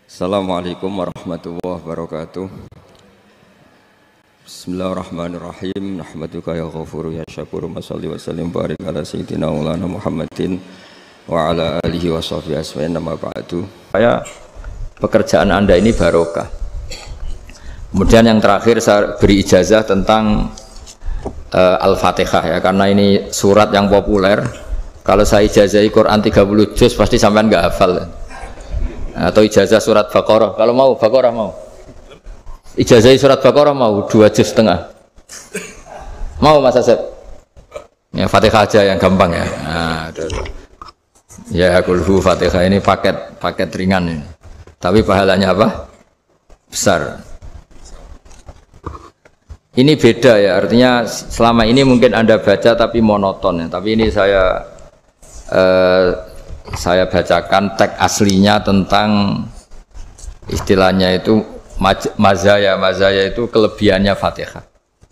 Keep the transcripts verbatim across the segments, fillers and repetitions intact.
Assalamualaikum warahmatullahi wabarakatuh. Bismillahirrahmanirrahim. Nahmaduka ya ghafuru ya syakuru. Masalli wa sallim barik ala sayyidina maulana Muhammadin wa ala alihi wa sahbihi asma'in nama ba'du. Saya pekerjaan Anda ini barokah. Kemudian yang terakhir saya beri ijazah tentang uh, Al-Fatihah ya, karena ini surat yang populer. Kalau saya ijazahi Quran tiga puluh juz pasti sampean enggak hafal. Atau ijazah surat Baqarah, kalau mau Baqarah mau ijazah surat Baqarah mau dua juz setengah mau Mas Asep ya, Fatihah aja yang gampang ya. Nah, ya kulhu Fatihah ini paket paket ringan ini, tapi pahalanya apa? Besar. Ini beda ya, artinya selama ini mungkin Anda baca tapi monoton ya, tapi ini saya eh, saya bacakan teks aslinya tentang istilahnya itu mazaya. Mazaya itu kelebihannya Fatihah.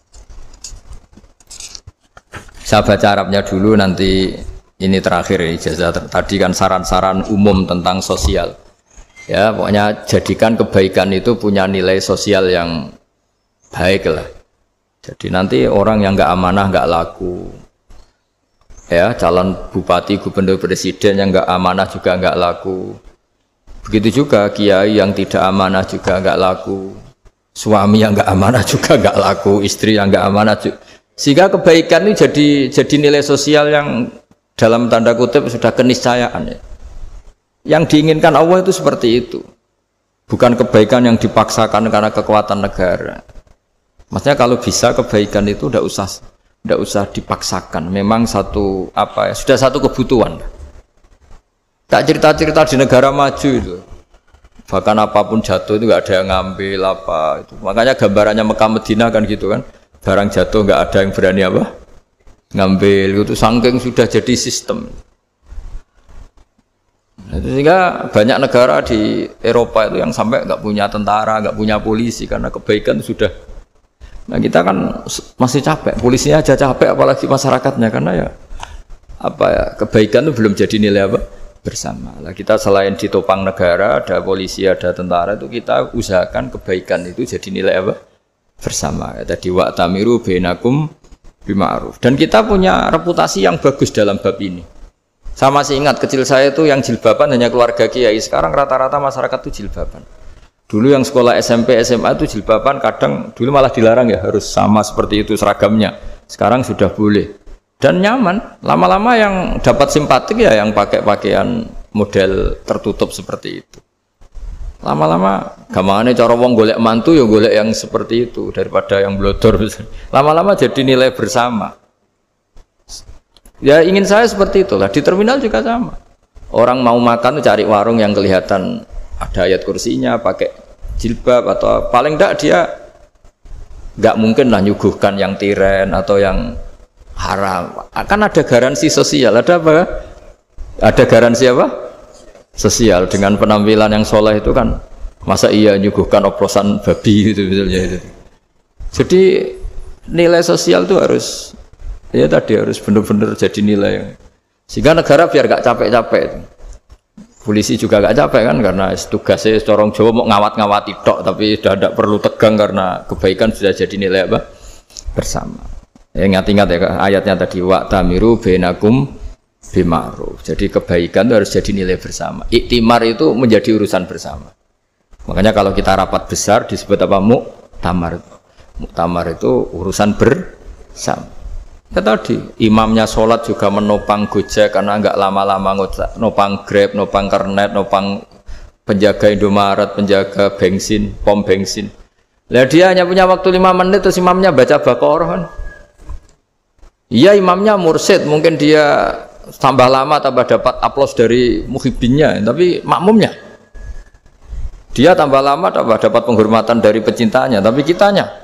Saya baca Arabnya dulu, nanti ini terakhir ya, ijazah. Tadi kan saran-saran umum tentang sosial. Ya, pokoknya jadikan kebaikan itu punya nilai sosial yang baik lah. Jadi nanti orang yang nggak amanah nggak laku. Ya, calon bupati, gubernur, presiden yang enggak amanah juga enggak laku. Begitu juga kiai yang tidak amanah juga enggak laku. Suami yang enggak amanah juga enggak laku, istri yang enggak amanah juga. Sehingga kebaikan ini jadi jadi nilai sosial yang dalam tanda kutip sudah keniscayaan ya. Yang diinginkan Allah itu seperti itu. Bukan kebaikan yang dipaksakan karena kekuatan negara. Maksudnya kalau bisa kebaikan itu enggak usah tidak usah dipaksakan, memang satu apa ya, sudah satu kebutuhan. Tak cerita-cerita di negara maju itu, bahkan apapun jatuh itu nggak ada yang ngambil apa itu. Makanya gambarannya Mekah Medina kan gitu kan, barang jatuh nggak ada yang berani apa ngambil itu, saking sudah jadi sistem. Nah, sehingga banyak negara di Eropa itu yang sampai nggak punya tentara, nggak punya polisi karena kebaikan sudah. Nah kita kan masih capek, polisinya aja capek apalagi masyarakatnya, karena ya apa ya, kebaikan itu belum jadi nilai apa bersama. Nah, kita selain ditopang negara, ada polisi, ada tentara, itu kita usahakan kebaikan itu jadi nilai apa bersama. Ya, tadi wa'tamiru bainakum bima'ruf. Dan kita punya reputasi yang bagus dalam bab ini. Saya masih ingat kecil saya itu yang jilbaban hanya keluarga kiai. Sekarang rata-rata masyarakat itu jilbaban. Dulu yang sekolah S M P, S M A itu jilbaban kadang dulu malah dilarang ya, harus sama seperti itu seragamnya. Sekarang sudah boleh dan nyaman. Lama-lama yang dapat simpatik ya yang pakai pakaian model tertutup seperti itu. Lama-lama gampangane cara wong golek mantu ya golek yang seperti itu daripada yang blodor. Lama-lama jadi nilai bersama. Ya ingin saya seperti itulah. Di terminal juga sama. Orang mau makan cari warung yang kelihatan ada ayat kursinya, pakai jilbab, atau paling tidak dia nggak mungkin lah nyuguhkan yang tiren atau yang haram. Akan ada garansi sosial, ada apa? Ada garansi apa? Sosial dengan penampilan yang soleh itu kan, masa iya nyuguhkan oplosan babi gitu misalnya itu. Jadi nilai sosial itu harus, ya tadi harus benar-benar jadi nilai. Sehingga negara biar nggak capek-capek itu. Polisi juga gak capek kan, karena tugasnya corong Jawa mau ngawat-ngawati tok, tapi sudah tidak perlu tegang karena kebaikan sudah jadi nilai apa bersama. Ya, ingat-ingat ya ayatnya tadi, wa'tamiru bainakum bima'ruf. Jadi kebaikan itu harus jadi nilai bersama. Iktimar itu menjadi urusan bersama. Makanya kalau kita rapat besar disebut apa? Muktamar. Muktamar itu urusan bersama. Ya tadi, imamnya sholat juga menopang Gojek karena enggak lama-lama nopang Grab, nopang Kernet, nopang penjaga Indomaret, penjaga bensin, pom bensin. Lah dia hanya punya waktu lima menit terus imamnya baca Baqarah kan. Iya imamnya mursyid, mungkin dia tambah lama tambah dapat aplaus dari muhibbinnya, tapi makmumnya dia tambah lama tambah dapat penghormatan dari pecintanya, tapi kitanya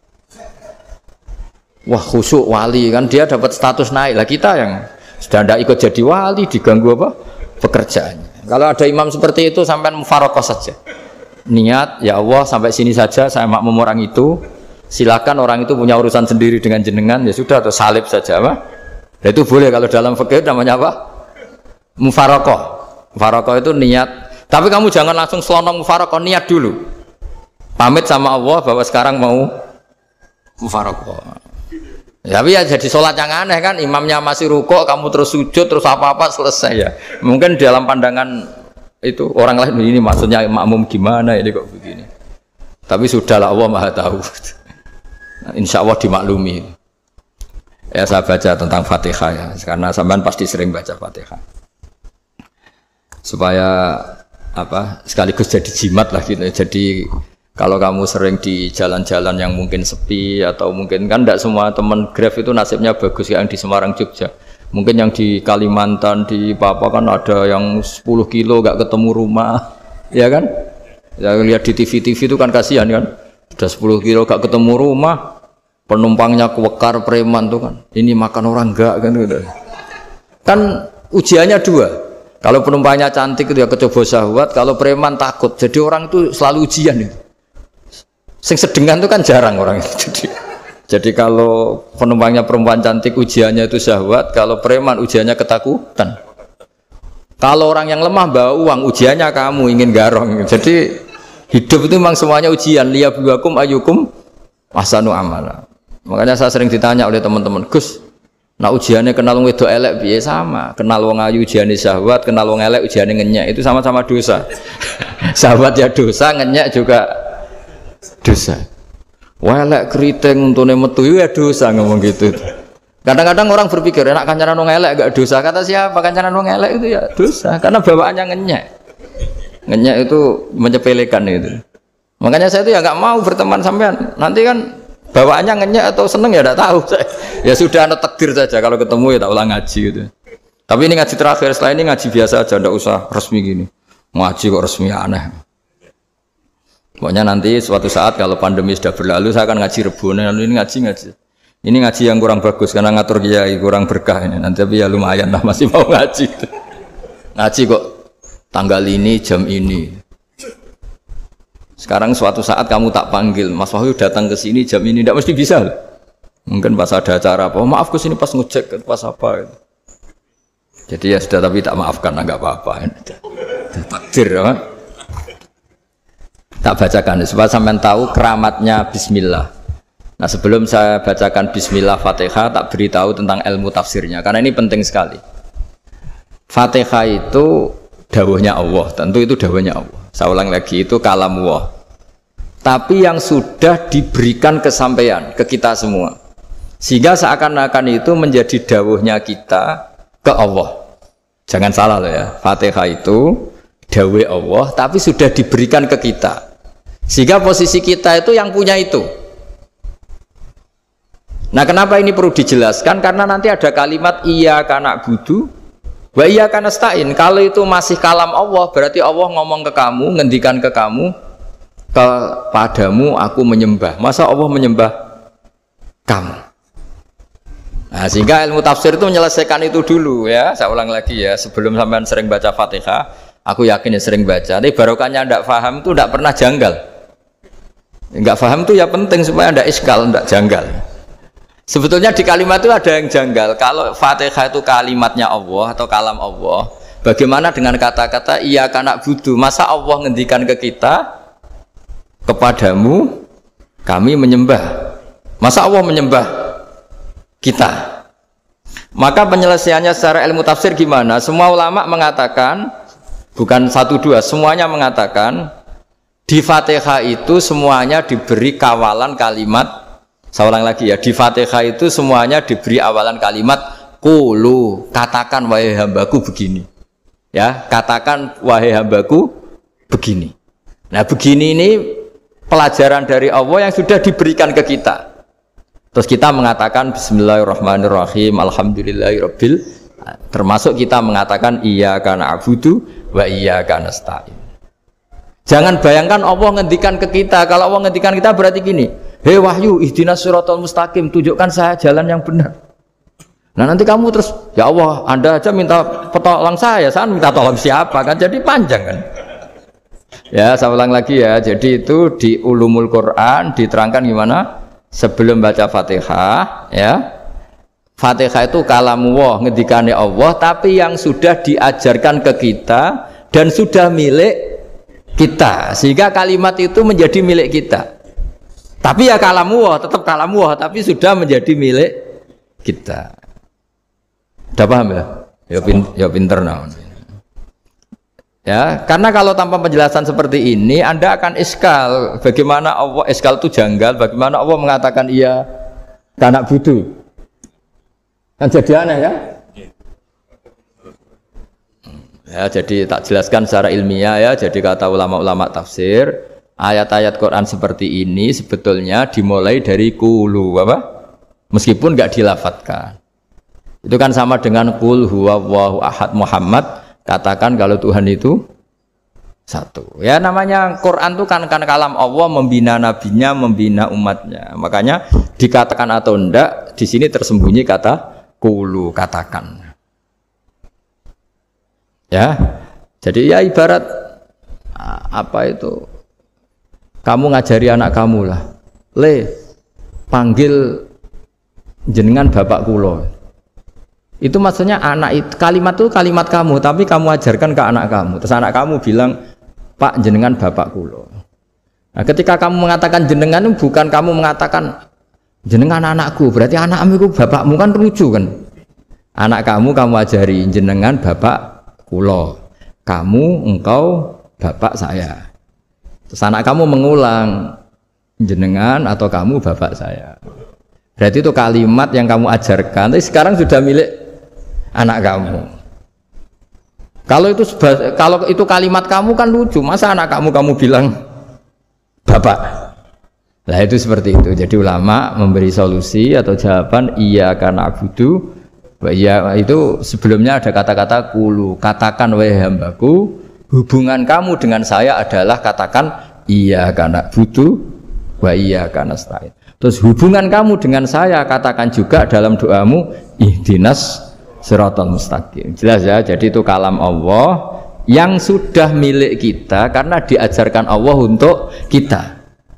wah khusyuk wali kan, dia dapat status naik lah. Kita yang sudah tidak ikut jadi wali diganggu apa pekerjaannya. Kalau ada imam seperti itu sampai mufaroqah saja, niat ya Allah sampai sini saja saya makmum orang itu, silakan orang itu punya urusan sendiri dengan jenengan ya sudah, atau salib saja apa. Nah, itu boleh kalau dalam fikih namanya apa mufaroqah. Mufaroqah itu niat Tapi kamu jangan langsung selonong mufaraqah, niat dulu. Pamit sama Allah bahwa sekarang mau mufaraqah. Tapi ya jadi sholat yang aneh kan, imamnya masih rukuk, kamu terus sujud, terus apa-apa selesai ya. Mungkin dalam pandangan itu orang lain ini maksudnya makmum gimana ini kok begini. Tapi sudahlah, Allah Maha tahu. Insya Allah dimaklumi. Ya saya baca tentang Fatihah ya, karena sampean pasti sering baca Fatihah. Supaya apa sekaligus jadi jimat lah gitu. Jadi kalau kamu sering di jalan-jalan yang mungkin sepi atau mungkin kan tidak semua teman Grab itu nasibnya bagus yang di Semarang Jogja. Mungkin yang di Kalimantan di Papua kan ada yang sepuluh kilo gak ketemu rumah, ya kan? Ya lihat di T V T V itu kan kasihan kan. Sudah sepuluh kilo gak ketemu rumah, penumpangnya kewekar preman tuh kan. Ini makan orang enggak kan gitu. Kan ujiannya dua. Kalau penumpangnya cantik itu ya kecoba syahwat, kalau preman takut. Jadi orang itu selalu ujian itu. Sing sedengan itu kan jarang orang itu. Jadi, jadi kalau penumpangnya perempuan cantik ujiannya itu syahwat, kalau preman ujiannya ketakutan. Kalau orang yang lemah bawa uang ujiannya kamu ingin garong. Jadi hidup itu memang semuanya ujian. Liyabluwakum ayyukum ahsanu amala. Makanya saya sering ditanya oleh teman-teman, Gus, nah ujiannya kenal wong wedok elek piye? Sama, kenal wong ayu ujiane syahwat, kenal wong elek ujiane ngenyek, itu sama-sama dosa. Syahwat ya dosa, ngenyek juga dosa. Wah elek keriting untune metu ya dosa ngomong gitu. Kadang-kadang orang berpikir enak kancanan wong elek gak dosa. Kata siapa? Kancanan wong elek itu ya dosa karena bawaannya ngenyek. Ngenyek itu menyepelekan itu. Makanya saya itu ya nggak mau berteman sampean. Nanti kan bawaannya ngenyek atau seneng ya tidak tahu. Ya sudah ada takdir saja kalau ketemu ya tak ulang ngaji gitu. Tapi ini ngaji terakhir, setelah ini ngaji biasa aja, tidak usah resmi gini. Ngaji kok resmi aneh. Pokoknya nanti suatu saat kalau pandemi sudah berlalu saya akan ngaji Rebone, lalu ini ngaji ngaji. Ini ngaji yang kurang bagus karena ngatur kiai kurang berkah ini. Nanti tapi ya lumayan lah masih mau ngaji. Ngaji kok tanggal ini jam ini. Sekarang suatu saat kamu tak panggil, Mas Wahyu datang ke sini jam ini, tidak mesti bisa. Mungkin pas ada acara apa, oh, maaf ke sini pas ngecek, pas apa. Gitu. Jadi ya sudah, tapi tak maafkan, enggak apa-apa. Takdir, ya. Tak bacakan supaya sampean tahu keramatnya Bismillah. Nah sebelum saya bacakan Bismillah Fatihah, tak beritahu tentang ilmu tafsirnya, karena ini penting sekali. Fatihah itu dawuhnya Allah, tentu itu dawuhnya Allah. Saya ulang lagi, itu kalam Allah. Tapi yang sudah diberikan kesampaian ke kita semua, sehingga seakan-akan itu menjadi dawuhnya kita ke Allah. Jangan salah loh ya, Fatihah itu dawuh Allah, tapi sudah diberikan ke kita, sehingga posisi kita itu yang punya itu. Nah kenapa ini perlu dijelaskan? Karena nanti ada kalimat iyyaka na'budu wa iyyaka nasta'in. Kalau itu masih kalam Allah, berarti Allah ngomong ke kamu, ngendikan ke kamu, kepadamu aku menyembah. Masa Allah menyembah kamu? Nah, sehingga ilmu tafsir itu menyelesaikan itu dulu ya. Saya ulang lagi ya, sebelum sampean sering baca Fatihah, aku yakin ya sering baca. Tapi barokahnya ndak paham itu ndak pernah janggal. Enggak paham itu ya penting supaya ndak iskal, ndak janggal. Sebetulnya di kalimat itu ada yang janggal. Kalau Fatihah itu kalimatnya Allah atau kalam Allah, bagaimana dengan kata-kata iyyaka na'budu? Masa Allah ngendikan ke kita, kepadamu kami menyembah? Masa Allah menyembah kita? Maka penyelesaiannya secara ilmu tafsir gimana? Semua ulama mengatakan, bukan satu dua, semuanya mengatakan di Fatihah itu semuanya diberi kawalan kalimat. Saya ulang lagi ya, di Fatihah itu semuanya diberi awalan kalimat qulu, katakan wahai hambaku begini. Ya, katakan wahai hambaku begini. Nah, begini ini pelajaran dari Allah yang sudah diberikan ke kita. Terus kita mengatakan bismillahirrahmanirrahim, alhamdulillahirabbil, termasuk kita mengatakan iyyaka na'budu wa iyyaka nasta'in. Jangan bayangkan Allah ngendikan ke kita. Kalau Allah ngendikan kita berarti gini, hei Wahyu, ihdinas siratal mustaqim, tunjukkan saya jalan yang benar. Nah nanti kamu terus, ya Allah, Anda aja minta tolong saya, saya minta tolong siapa kan? Jadi panjang kan? Ya, saya ulang lagi ya. Jadi itu di Ulumul Quran diterangkan gimana? Sebelum baca Fatihah, ya. Fatihah itu kalamullah, ngendikane Allah, tapi yang sudah diajarkan ke kita dan sudah milik kita, sehingga kalimat itu menjadi milik kita. Tapi ya kalamu wah, tetap kalamu wah, tapi sudah menjadi milik kita. Udah paham ya? Ya, pin, ya pinter nah. Ya, karena kalau tanpa penjelasan seperti ini Anda akan iskal. Bagaimana Allah, iskal itu janggal, bagaimana Allah mengatakan iya anak budu. Kan jadi aneh kan? Ya, jadi tak jelaskan secara ilmiah ya. Jadi kata ulama-ulama tafsir, ayat-ayat Quran seperti ini sebetulnya dimulai dari kulu apa? Meskipun nggak dilafatkan. Itu kan sama dengan qul huwallahu ahad Muhammad. Katakan kalau Tuhan itu satu. Ya namanya Quran itu kan kan kalam Allah, membina nabinya, membina umatnya. Makanya dikatakan atau enggak, di sini tersembunyi kata qulu, katakan. Ya. Jadi ya ibarat apa itu? Kamu ngajari anak kamu lah. Le, panggil jenengan bapak kulo. Itu maksudnya anak itu, kalimat itu kalimat kamu, tapi kamu ajarkan ke anak kamu. Terus anak kamu bilang, Pak jenengan bapak kulo. Nah, ketika kamu mengatakan jenengan itu bukan kamu mengatakan jenengan anakku, berarti anakmu itu bapakmu, kan lucu kan? Anak kamu kamu ajari jenengan bapak kulo. Kamu engkau bapak saya. Terus anak kamu mengulang jenengan atau kamu bapak saya. Berarti itu kalimat yang kamu ajarkan, tapi sekarang sudah milik anak kamu. Kalau itu kalau itu kalimat kamu kan lucu, masa anak kamu kamu bilang bapak. Nah itu seperti itu. Jadi ulama memberi solusi atau jawaban iya karena abudu. Iya itu sebelumnya ada kata-kata kulu, katakan wahai hambaku, hubungan kamu dengan saya adalah katakan iya karena abudu wa iya karena nasta'in. Terus hubungan kamu dengan saya katakan juga dalam doamu ihdinas siratal mustaqim. Jelas ya, jadi itu kalam Allah yang sudah milik kita karena diajarkan Allah untuk kita.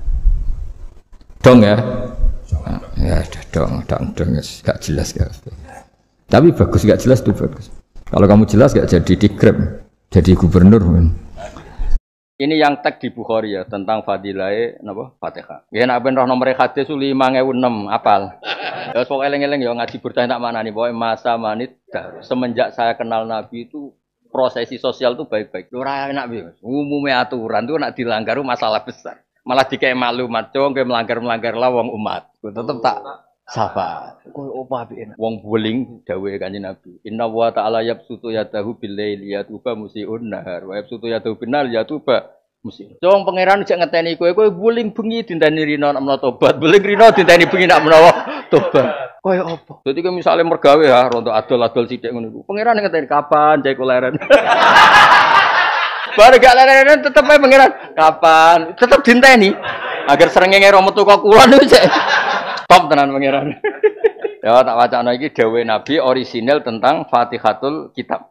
Dong ya? Nah, ya ada dong, dong, dong, gak jelas gak. Tapi bagus, gak jelas tuh bagus. Kalau kamu jelas gak jadi dikrem, jadi gubernur. Ini yang tag di Bukhari ya tentang fadilai napa Fatihah. Ya nek ben roh nomor hadis lima ribu enam apal. Ya sok eling-eling ya ngaji bertanya tak manani pokoke masa manit semenjak saya kenal Nabi itu prosesi sosial itu baik-baik. Ora enak piye. Umume aturan itu nek dilanggar masalah besar. Malah dikei maklumat, cung ke melanggar-melanggar lah wong umat. Tetep tak sabar. Kowe opo apike? Wong buling dawuhe Kanjeng Nabi. Inna wa ta'ala yabsutu yadahu bil laili yatuba musiun nahar wa yabsutu yadahu bin nahar yatuba musi. Cung pangeran jak ngeteni kowe, kowe buling bengi dinteni rina nak menawa tobat, buling rina dinteni bengi nak menawa tobat. Kowe opo? Dadi kowe misale mergawe ya rontok adol-adol sithik ngono iku. Pangeran ngeteni kapan cek leren. Baru gak leren tetep ae pangeran. Kapan? Tetep dinteni. Agar srengenge ro metu kok kulon cek. Top tenan pangeran. Ya tak wacana iki dawuh Nabi orisinal tentang Fatihatul Kitab.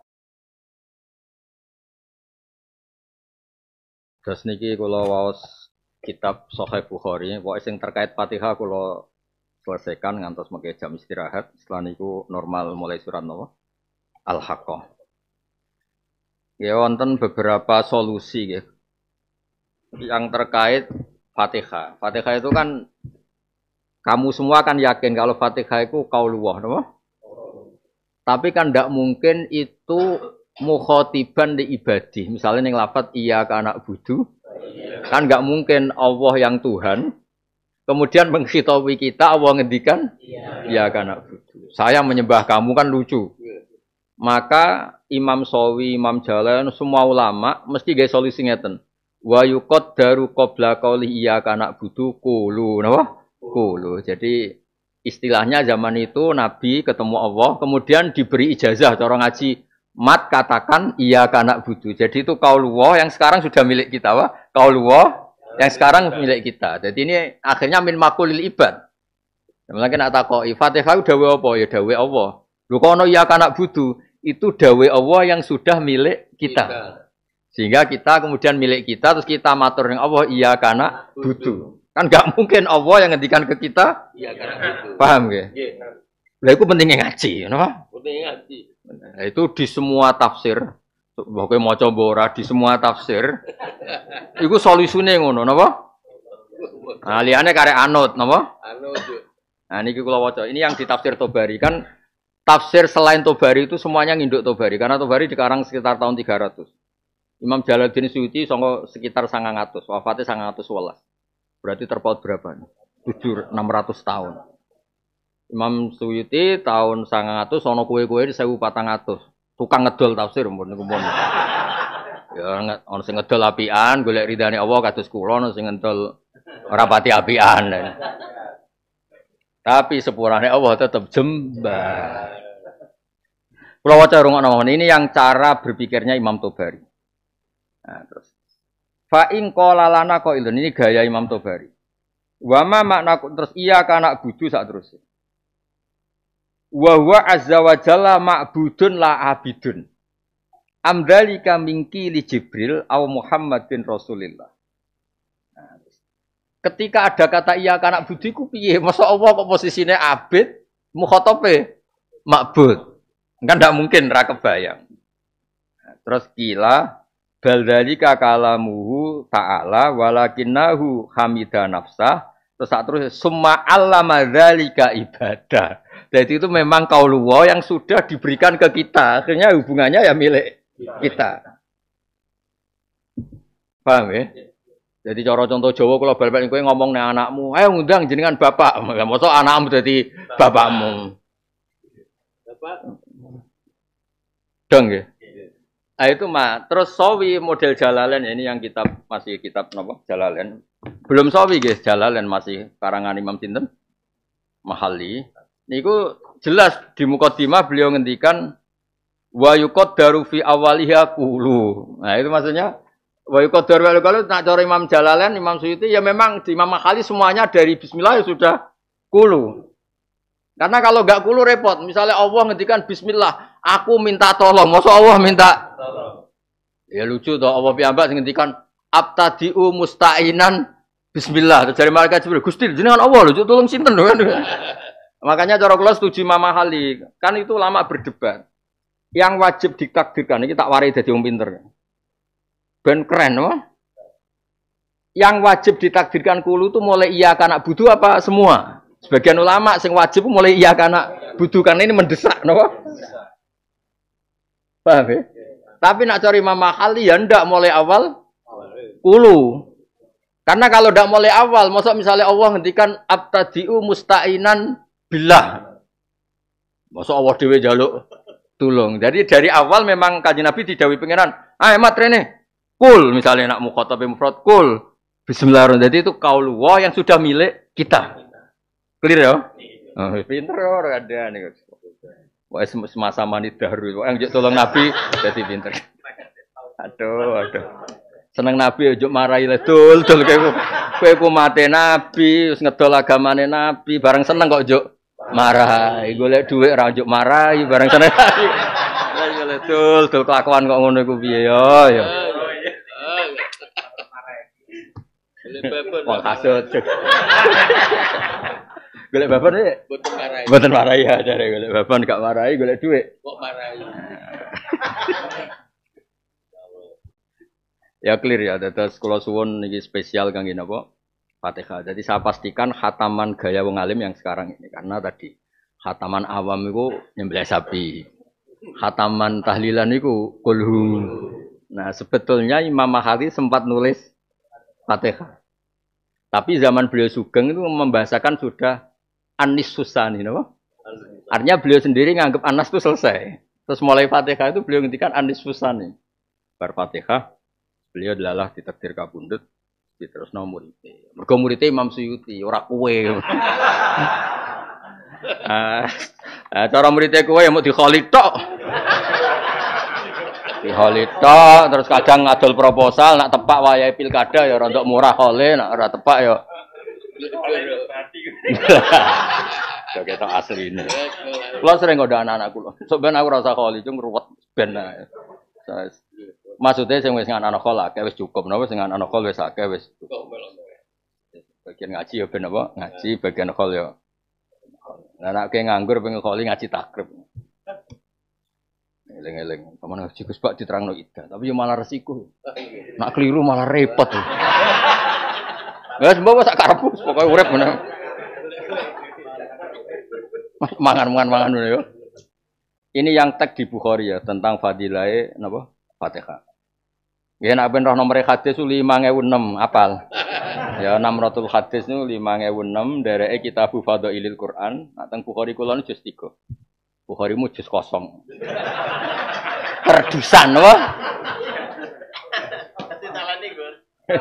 Terus niki kula waos kitab Sahih Bukhari, pokoke sing terkait Fatihah kula selesaikan ngantos mengke jam istirahat. Setelah niku normal mulai surat napa? Al-Haqqah. Ya wonten beberapa solusi nggih. Yang terkait Fatihah. Fatihah itu kan kamu semua kan yakin kalau Fatihah itu qaulullah, napa? Tapi kan tidak mungkin itu mukhotiban di ibadi. Misalnya ning lafaz iyyaka na'budu, kan nggak mungkin Allah yang Tuhan kemudian mengkhitabi kita, Allah ngendikan iyyaka na'budu. Saya menyembah kamu, kan lucu. Maka Imam Sawi, Imam Jalan, semua ulama mesti gawe solusi ngeten. Wa yuqaddaru qabla qauli iyyaka na'budu qulu, napa? Qulu. Jadi istilahnya zaman itu Nabi ketemu Allah, kemudian diberi ijazah cara ngaji mat katakan iyyaka na'budu. Jadi itu qaulullah yang sekarang sudah milik kita, wah. Qaulullah yang sekarang milik kita. Jadi ini akhirnya min maqulil ibad. Mungkin nak takoki Fatihah dawuh apa? Ya dawuh Allah. Lho kono iyyaka na'budu itu dawuh Allah yang sudah milik kita. Sehingga kita kemudian milik kita, terus kita matur ning Allah iyyaka na'budu. Kan enggak mungkin Allah yang ngendikan ke kita iyyaka na'budu. Paham nggih? Nggih. Lah iku pentingnya ngaji, napa? Pentingnya ngaji. Nah, itu di semua tafsir Pokoke maca ora di semua tafsir. Iku solusine ngono napa? Nah, liyane karek anut napa? Anut. Nah niki kula waca. Ini yang di tafsir Tobari kan tafsir selain Tobari itu semuanya nginduk Tobari karena Tobari dikarang sekitar tahun tiga ratus. Imam Jalaluddin Suyuti sangka sekitar sembilan ratus, wafatnya sembilan ratus sebelas. Berarti terpaut berapa? tujuh enam ratus tahun. Imam Suyuti tahun sembilan ratus sono kue-kue di seribu empat ratus. Tukang ngedol tafsir mun niku mun. Ya ono sing ngedol apian, golek ridane Allah kados kula, ono sing ngedol ora pati apian. Tapi sepurane Allah tetap jembar. Kula waca rungokno ini yang cara berpikirnya Imam Tobari. Nah, terus fa in qala lana qailun ini gaya Imam Tobari. Wa ma makna terus iya kana budu sak terus. Wa huwa azza wa jalla ma'budun la abidun. Amdalika mingki li Jibril au Muhammadin Rasulillah. Nah, ketika ada kata iya kana budu ku piye? Masa Allah kok posisine abid, mukhatabe ma'bud. Kan ndak mungkin ra kebayang. Nah, terus kila baldalika kalamuhu ta'ala walakinnahu hamida nafsah terus terus summa allama dzalika ibadah. Jadi itu memang qaulullah yang sudah diberikan ke kita. Akhirnya hubungannya ya milik kita. Paham ya? Jadi cara contoh Jawa kalau bal-bal kowe ngomong nek anakmu, ayo ngundang jenengan bapak. Mosok anakmu dadi bapakmu. Bapak. Dong ya. Nah itu mah terus sawi model Jalalain ini yang kitab masih kitab napa Jalalain. Belum sawi guys, Jalalain masih karangan Imam sinten? Mahalli. Niku jelas di mukadimah beliau ngendikan wa yuqaddaru fi awaliha qulu. Nah itu maksudnya wa yuqaddaru kalau nak cara Imam Jalalain, Imam Suyuti ya memang di Imam Mahalli semuanya dari bismillah ya sudah qulu. Karena kalau enggak qulu repot. Misalnya Allah ngendikan bismillah, aku minta tolong. Masa Allah minta tolong. Ya lucu toh Allah piyambak sing ngendikan abtadiu musta'inan bismillah. Terus dari malaikat Jibril, Gusti jenengan Allah lho, tolong sinten lho kan. Makanya cara kula setuju Imam Mahalli. Kan itu lama berdebat. Yang wajib ditakdirkan iki tak warai dadi wong pinter. Ben keren loh. Yang wajib ditakdirkan kulu itu mulai iya kana butuh apa semua? Sebagian ulama sing wajib mulai iya kana butuh karena ini mendesak, napa? Paham ya? Tapi nak cari Imam Mahalli ya ndak mulai awal ulu. Karena kalau ndak mulai awal, masa misalnya Allah ngendikan abtadiu musta'inan billah. Masa Allah dhewe njaluk tulung. Jadi dari awal memang Kanjeng Nabi didhawuhi pangeran, "Ah, mat rene." Kul misalnya nak mukhatab mufrad kul bismillahirrahmanirrahim. Jadi itu qaulullah yang sudah milik kita. Clear ya? Oh, pinter ora ada nih. Wah, semasa mani dahru. Wah, yang tolong Nabi jadi pinter. Aduh, aduh. Seneng Nabi ojo marahi le dul dul kowe. Kowe ku mate Nabi, wis ngedol agamane Nabi, bareng seneng kok ojo marahi. Golek dhuwit ora ojo marahi, bareng seneng. Lah le dul dul kelakuan kok ngono iku piye yo ya. Wah, kasut. Golek baban iki mboten marahi. Mboten marahi ya jare golek baban gak marahi golek dhuwit. Kok marahi. Ya clear ya, terus kula suwun niki spesial kangge napa? Fatihah. Jadi saya pastikan khataman gaya wong alim yang sekarang ini karena tadi khataman awam itu nyembelih sapi. Khataman tahlilan itu kulhu. Nah, sebetulnya Imam Mahalli sempat nulis Fatihah. Tapi zaman beliau sugeng itu membahasakan sudah Anis Susani, no? Artinya beliau sendiri nganggap Anas itu selesai. Terus mulai Fatihah itu beliau ngendikan Anis Susani. Bar Fatihah, beliau adalah ditakdir kabundut, terus nomor itu. Mergo muridnya Imam Suyuti, ora kowe. Ah, cara muridnya kowe ya mau dikholid tok. Dikholid tok, terus kadang ngadol proposal, nak tepak wayahe pilkada ya rontok murah khole, nak ora tepak ya ya kita asli ini. Kulo sering ngoda anak-anak kulo. Sok ben aku rasa kholi cung ruwet ben. Maksudnya sing wis nganak khol akeh wis cukup, napa sing anak khol wis akeh wis cukup. Bagian ngaji ya ben apa? Ngaji bagian khol ya. Lah nek nganggur pengen kholi ngaji takrib. Eling-eling. Kamu ngaji Gus Bak diterangno ida, tapi yo malah resiko. Nak keliru malah repot. Wes mbok sak karepku pokoke urip ngono. Mangan-mangan ngono yo. Ini yang tag di Bukhari ya tentang fadilahe napa? Fatihah. Ya nek ben roh nomor hadis lima ewu enam apal. Ya enam ratus hadis niku lima ewu enam dereke kitab Fadhailil Quran, nek teng Bukhari kula juz tiga. Bukhari mu juz kosong. Perdusan wah. Ditalani, Gus.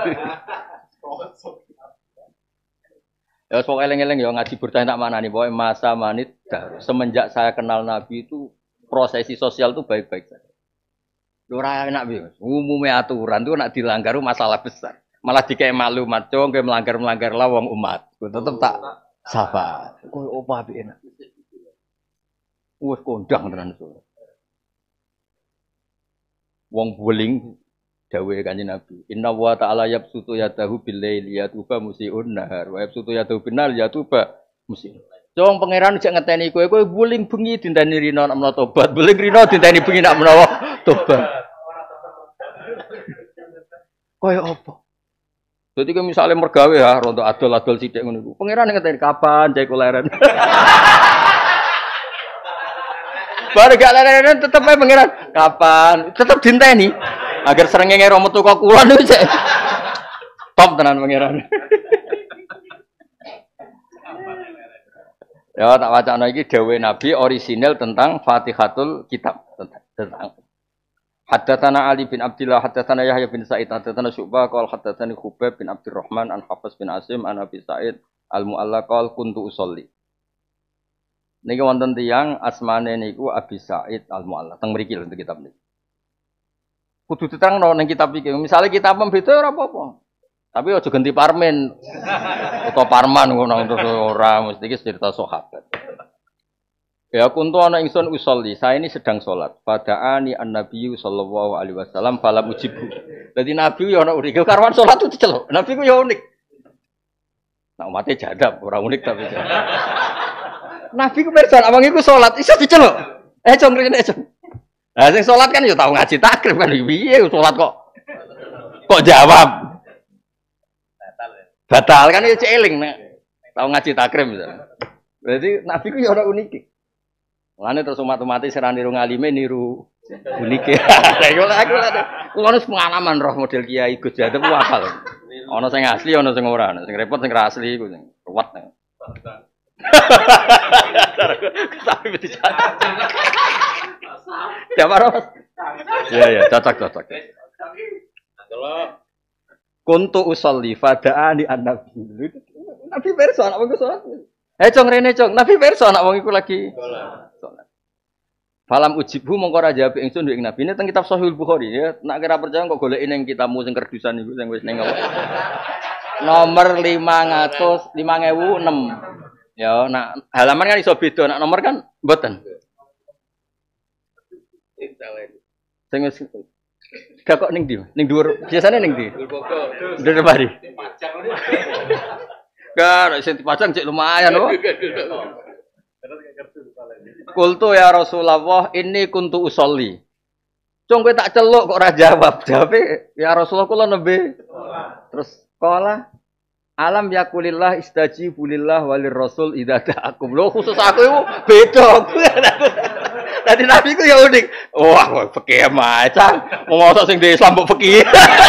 Ya sok eleng-eleng ya ngaji burdah tak manani pokoke masa manit semenjak saya kenal Nabi itu prosesi sosial itu baik-baik saja. Ora enak piye, umume aturan itu nak dilanggar masalah besar. Malah dikek maklumat, cung ke melanggar-melanggar lah wong umat. Tetep tak sabar. Koyo opo apik enak. Wes kondang tenan so. Wong buling dawuhe Kanjeng Nabi. Inna wa ta'ala yabsutu yadahu bil laili yatuba musiun nahar wa yabsutu yadahu bin nar yatuba musiun. Cung pangeran jek ngeteni kowe kowe buling bengi dinteni rina nak menawa tobat, buling rina dinteni bengi nak menawa tobat. Koyo apa? Dadi ke misale mergawe ya rontok adol-adol sithik ngono iku. Pangeran ngeteni kapan cek kuleren. Baru gak leren tetep ae pangeran. Kapan? Tetep dinteni. Agar srengenge ro metu kok kulon niku cek. Top tenan pangeran. Ya tak wacana iki dawuh Nabi orisinal tentang Fatihatul Kitab tentang Haddatsana Ali bin Abdullah haddatsana Yahya bin Sa'id haddatsana Syu'bah qala haddatsani Khubayb bin Abdurrahman an Hafiz bin Asim an Abi Sa'id al-Mu'alla qala kuntu usolli. Niki wonten tiyang asmane niku Abi Sa'id al-Mu'alla teng mriki lho kitab niki. Kudu diterangno ning kitab iki. Misale kitab beda ora apa-apa. Tapi aja ganti parmen. Utawa parman ngono ora mesti iki cerita sahabat. Ya kuntu ana ingsun usolli, saya ini sedang salat. Fada'ani an-nabiyyu sallallahu alaihi wasallam falam ujibu. Dadi nabi ya ana urip karwan salat itu diceluk. Nabi ku ya unik. Nah umate jadab, ora unik tapi jadab. Nabi ku pirsa awang iku salat iso diceluk. Eh jong rene jong. Lah sing salat kan ya tau ngaji takrib kan piye salat kok kok jawab. Batal. Batal kan ya eling nek tau ngaji takrib misalnya. Berarti nabi ku ya ora unik. Mulane terus umat-umate sira niru ngalime niru unike. Lah yo aku kulo wis pengalaman roh model kiai Gus Jadep ku hafal. Ana sing asli ana sing ora, sing repot sing ra asli iku sing ruwet. Kesapi mesti cocok. Ya Mas. Iya ya, cocok cocok. Kuntu usolli fada'ani an-nabi. Nabi perso anak wong salat. Eh cong rene cong, Nabi perso anak wong iku lagi salat. Falam ujibhu mongko ra jawab ingsun ing Nabi. Ini teng kitab Sahih Bukhari ya. Nak kira percaya kok goleki ning kitabmu sing kerdusan iku sing wis ning apa. Nomor lima ratus lima ewu enam. Ya, nak halaman kan iso beda, nak nomor kan mboten. Sing wis gak kok ning ndi? Ning dhuwur, biasane ning ndi? Dhuwur mari. Kan sing dipajang cek lumayan loh. Kultu ya Rasulullah ini kuntu usolli. Cung kowe tak celuk kok ora jawab. Jawabe ya Rasulullah kula nembe. Terus qala alam yakulillah istajibu lillah walir rasul idza da'akum. Lho khusus aku iku beda. Tadi Nabi ku ya unik. Wah, fikih macam mau maca sing di Islam mbok fikih.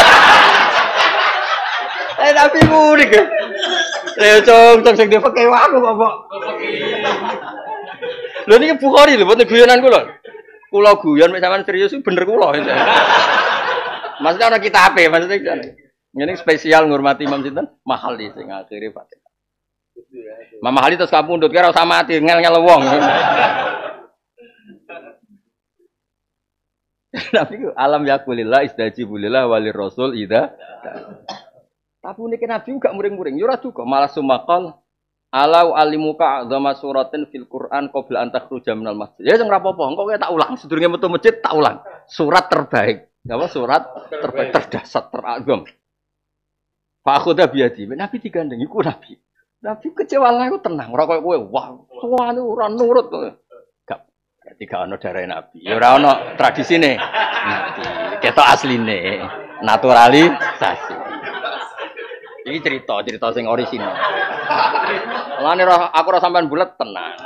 Eh Nabi ku unik. Lha cung cung sing di fikih aku kok mbok lho niki Bukhari lho, mboten guyonan kula. Kula guyon mek sampean serius bener kula. Maksudnya ana kitabe, maksudnya ngene spesial ngurmati Imam sinten? Mahali sing akhire Fatihah. Imam Mahali terus kapundhut kira ora mati ngel-ngel wong. Tapi alam yakulillah istajibulillah walir rasul idza. Tapi niki Nabi gak muring-muring, yo ora duka, malah sumakal alau alimuka adzama suratin fil Quran qabla an takhruja minal masjid. Ya sing ora apa-apa, engko kowe tak ulang, sedurunge metu masjid tak ulang. Surat terbaik. Apa surat terbaik terdasar teragam. Fa akhudha biyadi. Nabi digandeng iku Nabi. Nabi kecewa lah iku tenang, ora koyo kowe. Wah, suwane ora nurut. Gak. Tiga ono darah Nabi. Ya ora ono tradisine. Nabi. Ketok asline. Naturalisasi. Ini cerita, cerita sing orisinal. Mulane aku ora sampean bulet tenang.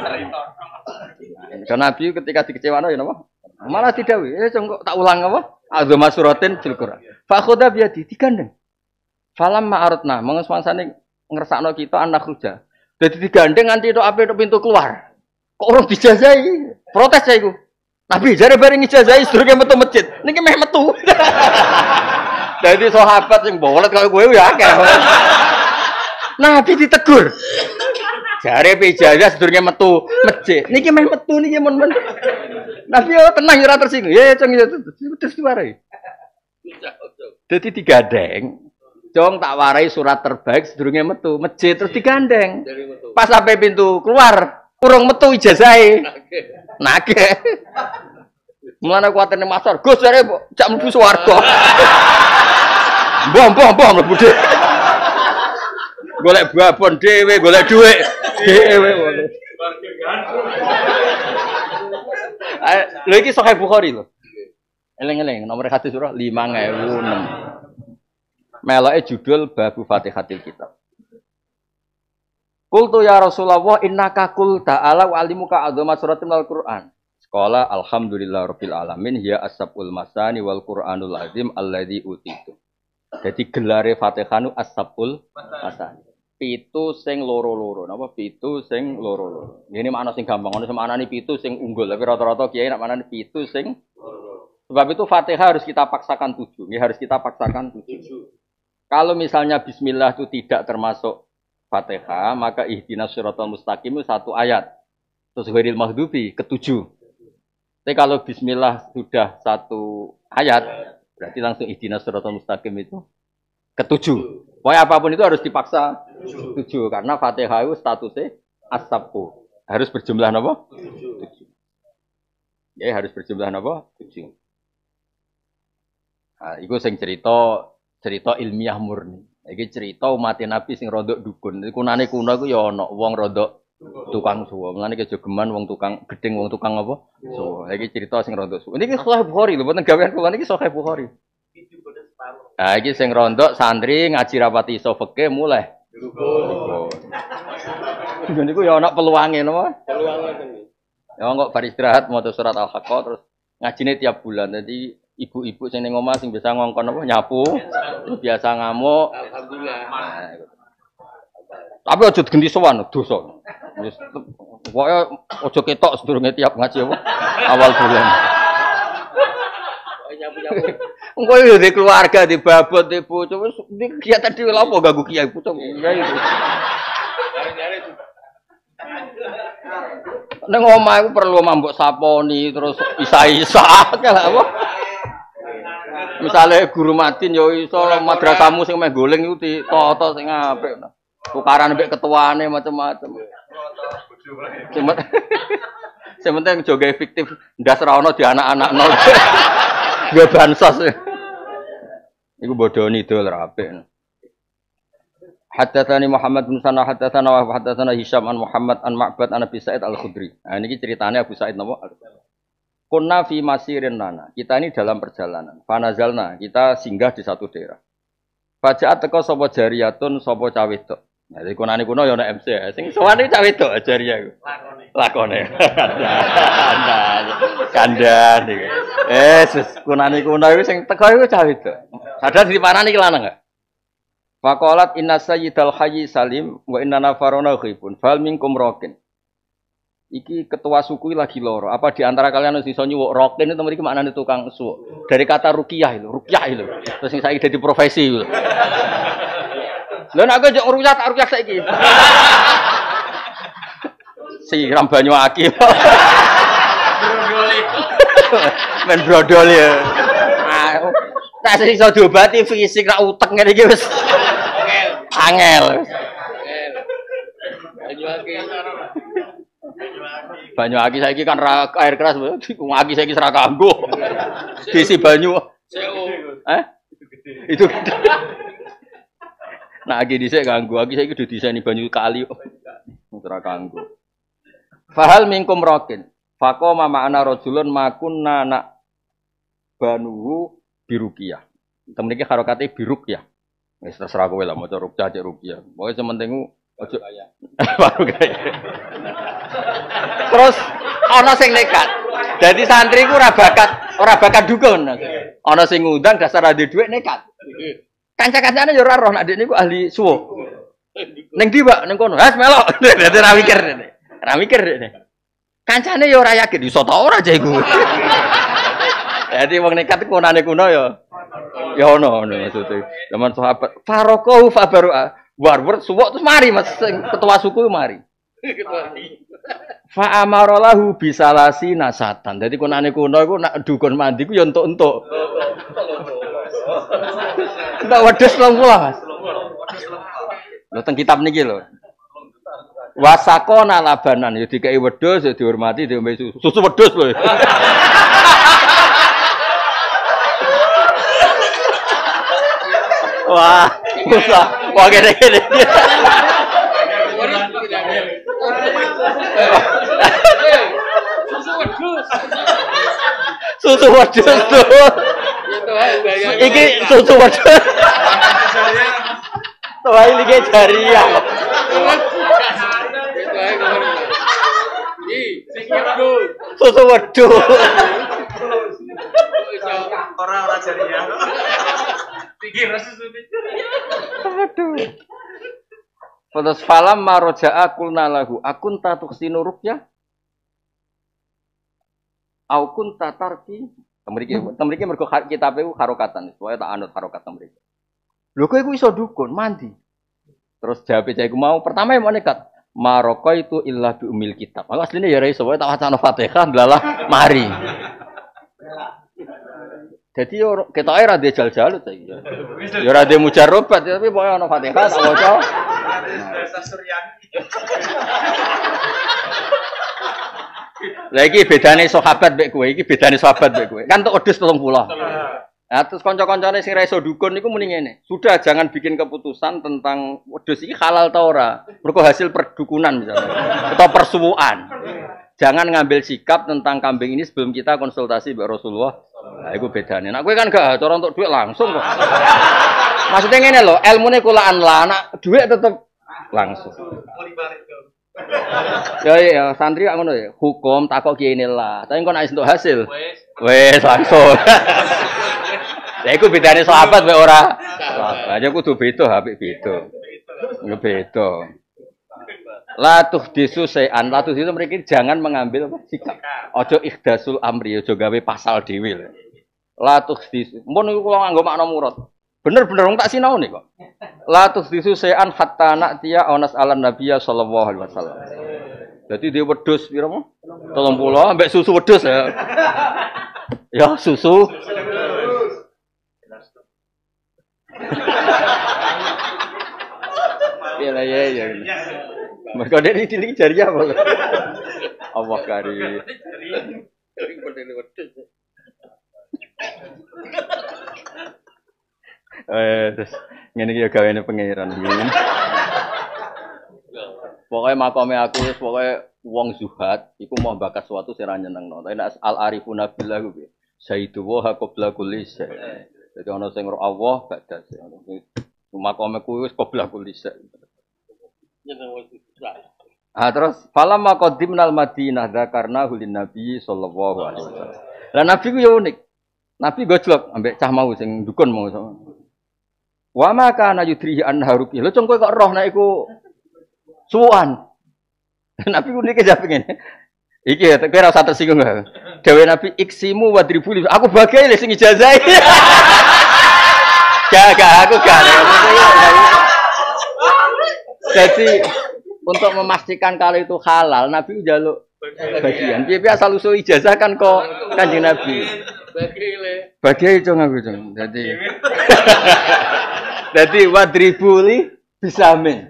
Dan Nabi ketika dikecewano ya napa? Malah didawi, eh kok tak ulang apa? Azma suratin fil Qur'an. Fa khoda biadi digandeng. Falam ma'aratna, mengesmansane ngersakno kita anak ruja. Dadi digandeng nganti tok ape tok pintu keluar. Kok orang dijazahi? Protes saya iku. Nabi jare bareng ijazahi sedurunge metu masjid. Niki meh metu. Dadi sahabat sing bolet kaya kowe ya akeh. Nabi ditegur. Jare pijazah sedurunge metu masjid. Niki meh metu niki men men. Nabi yo tenang ora tersinggung. Ya ceng terus diwarai. Dadi digandeng. Cong tak warai surat terbaik sedurunge metu masjid terus digandeng. Pas sampai pintu keluar, urung metu ijazahe. Nage. Mulane kuwatene masar, Gus jare jak mlebu swarga. Mbah mbah mbah mlebu dhewe. Golek babon dhewe, golek dhuwit dhewe ngono. Lho iki Sahih Bukhari lho. Eleng-eleng nomor hadis surah lima ribu enam. Meloke judul Babu Fatihatil Kitab. Qultu ya Rasulullah innaka qul ta'ala wa alimuka adzama suratin al-Qur'an. Sekolah alhamdulillah rabbil alamin ya as-sabul masani wal Qur'anul azim alladzi utitu. Jadi gelare Fatihah nu as-sabul masani. Pitu sing loro-loro. Napa pitu sing loro-loro. Ini makna sing gampang, ono sing maknane pitu sing unggul, tapi rata-rata kiai nak maknane pitu sing loro. Sebab itu Fatihah harus kita paksakan tujuh. Ya harus kita paksakan tujuh. Kalau misalnya bismillah itu tidak termasuk Fatihah, maka ihdinas siratal mustaqim itu satu ayat. Terus ghairil maghdubi ketujuh. Tapi kalau bismillah sudah satu ayat, berarti langsung ihdinas siratal mustaqim itu ketujuh. Pokoknya apapun itu harus dipaksa tujuh. Karena Fatihah itu statusnya as-sabbu. Harus berjumlah apa? Tujuh. Ya harus berjumlah apa? Tujuh. Nah, itu sing cerita cerita ilmiah murni. Iki cerita umat Nabi sing rodok dukun. Kunane kuno iku ya ana wong rodok tukang suwo. Mulane kejogeman wong tukang gedeng wong tukang apa? Suwo. Iki cerita sing rodok suwo. Niki Sahih Bukhari lho, mboten gawean kula niki Sahih Bukhari. Nah, iki sing rondok santri ngaji rapati iso fikih mulai. Dukun. Niku ya ana peluange napa? Peluange. Ya kok bar istirahat maca surat Al-Haqqah terus ngajine tiap bulan. Jadi ibu-ibu sing ning omah sing biasa ngongkon apa nyapu, biasa ngamuk. Alhamdulillah. Nah, tapi aja digenti sowan dosa. Wis pokoke aja ketok sedurunge tiap ngaji apa awal bulan. Nyapu-nyapu. Engko yo di keluarga, di babot, di bojo wis kegiatan dhewe lha apa ganggu kiai pucuk. Ya itu. Neng omah iku perlu mambok saponi terus isa-isa kalah apa? Misalnya guru matin yo iso madrasahmu sing meh goleng iku ditata sing apik. Tukaran mbek ketuane macam-macam. Sing penting joge fiktif ndas ra ono di anak-anakno. Yo bansos. Iku bodoni dol ra apik. Haddatsani Muhammad bin Sanah haddatsana wa haddatsana Hisyam an Muhammad an Ma'bad an Abi Sa'id Al-Khudri. Nah niki ceritanya Abu Sa'id napa? Kunna fi masirin lana. Kita ini dalam perjalanan. Fanazalna, kita singgah di satu daerah. Faja'at teko sapa jariyatun sapa cah wedok. Nah, iki kunane kuno ya ana M C. Sing sowan iki cah wedok jariyah iku. Lakone. Lakone. Kandhan iki. Eh, wis kunane kuno iku sing teko iku cah wedok. Sadar dipanani iki lanang enggak? Faqalat inna sayyidal hayy salim wa inna nafaruna ghibun. Fal minkum raqin. Iki ketua suku lagi loro. Apa di antara kalian iso nyuwuk rokin itu mriki maknane tukang suwuk. Dari kata ruqyah itu, ruqyah itu. Terus sing saiki dadi profesi itu. Lha nek aku njok ruqyah tak ruqyah saiki. Siram banyu aki. Men brodol ya. Tak iso diobati fisik ra utek ngene iki wis. Angel. Banyu aki. Banyu aki saiki kan ra air keras, aki saiki ora kanggo. Diisi banyu. Eh? Itu gede. Nah, aki dhisik kanggo, aki saiki kudu diseni banyu kali kok. Ora kanggo. Fahal minkum raqin. Faqama ma'ana rajulun makunna nak banuhu biruqiyah. Temen iki harokate biruqiyah. Wis terserah kowe lah maca ruqyah cek ruqyah. Pokoke sementing ojo baru kaya. Terus ana sing nekat. Jadi santri ku ora bakat, ora bakat dukun. Ana sing ngundang dasar ade dhuwit nekat. Kanca-kancane yo ora roh nek niku ahli suwo. Ning ndi, Pak? Ning kono. Has melok. Dadi ra mikir. Ra mikir. Kancane yo ora yakin iso ta ora aja iku. Dadi wong nekat iku konane kuno yo. Ya ono ono maksude. Zaman sahabat Faroqahu fabaru'a. War-war suwuk terus mari Mas ketua suku mari. Fa amarolahu bisalasi nasatan. Dadi konane kuno iku nak dukun mandi ku yo entuk-entuk. Entuk wedhus lho Mas. Lho teng kitab niki lho. Wasakona labanan ya dikai wedhus ya dihormati diombe susu. Susu wedhus lho. Wah, usah. Wah gede-gede. Susu wedhus. Susu wedhus tuh. Iki susu wedhus. Wah ini kayak jariah. Susu wedhus. Orang-orang jariah. Pikir susu itu. Aduh. Falas falam maroja'a kulna lahu akun tatuksinu ruqyah au kun tatarki temriki temriki mergo kitabe harokatan supaya tak anut harokat temriki. Lho kowe iku iso dukun mandi. Terus jawab cah iku mau pertama yang mau nekat maroko itu illa bi umil kitab. Aku asline ya ora iso wae tak wacana Fatihah delalah mari. Jadi yo ketoke ra dhe jal-jalut saiki. Ya ora dhe mujarrabat tapi pokoke ana Fatihah tak waca. Lagi bedane sahabat mbek kowe iki bedane sahabat mbek kowe. Kan tok wedhus telung puluh. Nah, terus kanca-kancane sing ra iso dukun niku muni ngene. Sudah jangan bikin keputusan tentang wedhus iki halal ta ora. Mergo hasil perdukunan misalnya atau persuwuan. Jangan ngambil sikap tentang kambing ini sebelum kita konsultasi mbek Rasulullah. Nah, itu bedanya. Nah, gue kan gak cara untuk duit langsung kok. Maksudnya ngene lho, ilmune kulaan lah, anak duit tetep langsung. Ya ya, santri kok ngono ya. Hukum takok kiye lah. Tapi kok nek entuk hasil. Wes langsung. Lah iku bedane sahabat mek ora. Aja kudu beda, apik beda. Nggih beda. La tuhdisu sayan, la tuhdisu mriki jangan mengambil apa sikap. Aja ihdasul amri, aja gawe pasal dhewe. La tuhdisu. Mun niku kula nganggo makna murad. Bener-bener wong tak sinau nih kok. La tuhdisu sayan hatta na'tiya anas alan nabiyya sallallahu alaihi wasallam. Dadi dia wedhus pira mo? tiga puluh ambek susu wedhus ya. Ya susu. Ya ya ya. Mereka dari sini jariah apa? Allah kari. Eh, terus ngene iki ya gaweane pangeran. Pokoke makome aku wis pokoke wong zuhad iku mau bakat suatu sing ra nyenengno. Tapi nek al arifuna billah ku piye? Sayyidu wa qabla kulli syai. Dadi ana sing ro Allah badas. Makome kuwi wis qabla kulli syai. Ah terus falamma qadimnal Madinah dzakarna hulin Nabi sallallahu alaihi wasallam. Lah Nabi ku yo unik. Nabi gojlok ambek cah mau sing dukun mau sama. Wa ma kana yudrihi an haruki. Lho cong kowe kok roh nek iku suwan. Nabi ku niki jawab ngene. Iki ya kowe ora usah tersinggung. Dewe Nabi iksimu wadribuli. Aku bagai le sing ijazahi. Gak gak aku gak. Jadi untuk memastikan kalau itu halal, Nabi njaluk bagian. Piye-piye asal usul ijazah kan kok Kanjeng Nabi. Bagi itu ngaku itu. Jadi, jadi wadribuli bisamin.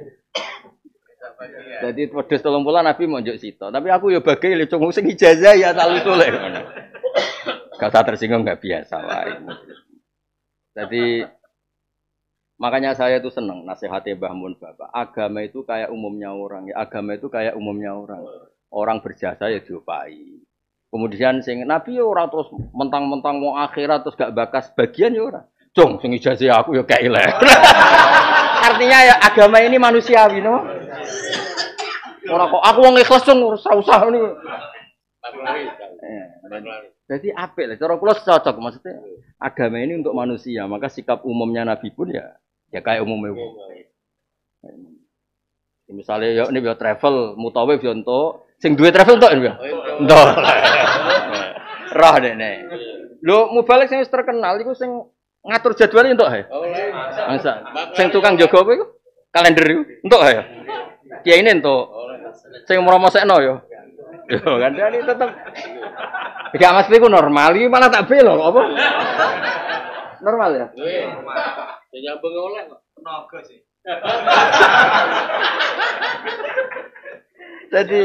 Jadi wedhus telung puluh Nabi mau njuk sito. Tapi aku ya bagi le cung sing ijazah ya asal usul. Gak usah tersinggung gak biasa wae. Jadi makanya saya itu senang nasihatnya Mbah Mun Bapak. Agama itu kayak umumnya orang. Ya, agama itu kayak umumnya orang. Orang berjasa ya diupahi. Kemudian sing Nabi yo ora terus mentang-mentang mau akhirat terus gak bakas bagian yo ora. Cung sing ijazah aku yo gak ileh. Artinya ya agama ini manusiawi no. Ora kok aku wong ikhlas cung ora usah niku. Jadi apik lah, cara kula cocok maksudnya agama ini untuk manusia, maka sikap umumnya Nabi pun ya ya kayak umumnya. Misalnya ya ini biar travel mutawif yo entuk, sing duwe travel entuk ya. Entuk. Roh dene. Lho mubalik sing wis terkenal iku sing ngatur jadwal entuk ae. Masa sing tukang jaga apa iku? Kalender iku entuk ae. Kiai ini entuk. Sing mromosekno ya. Yo kan ini tetep gak Mas iku normal iki malah tak belo apa? Normal ya? Normal. Ya nyambung oleh kok tenaga sih. Jadi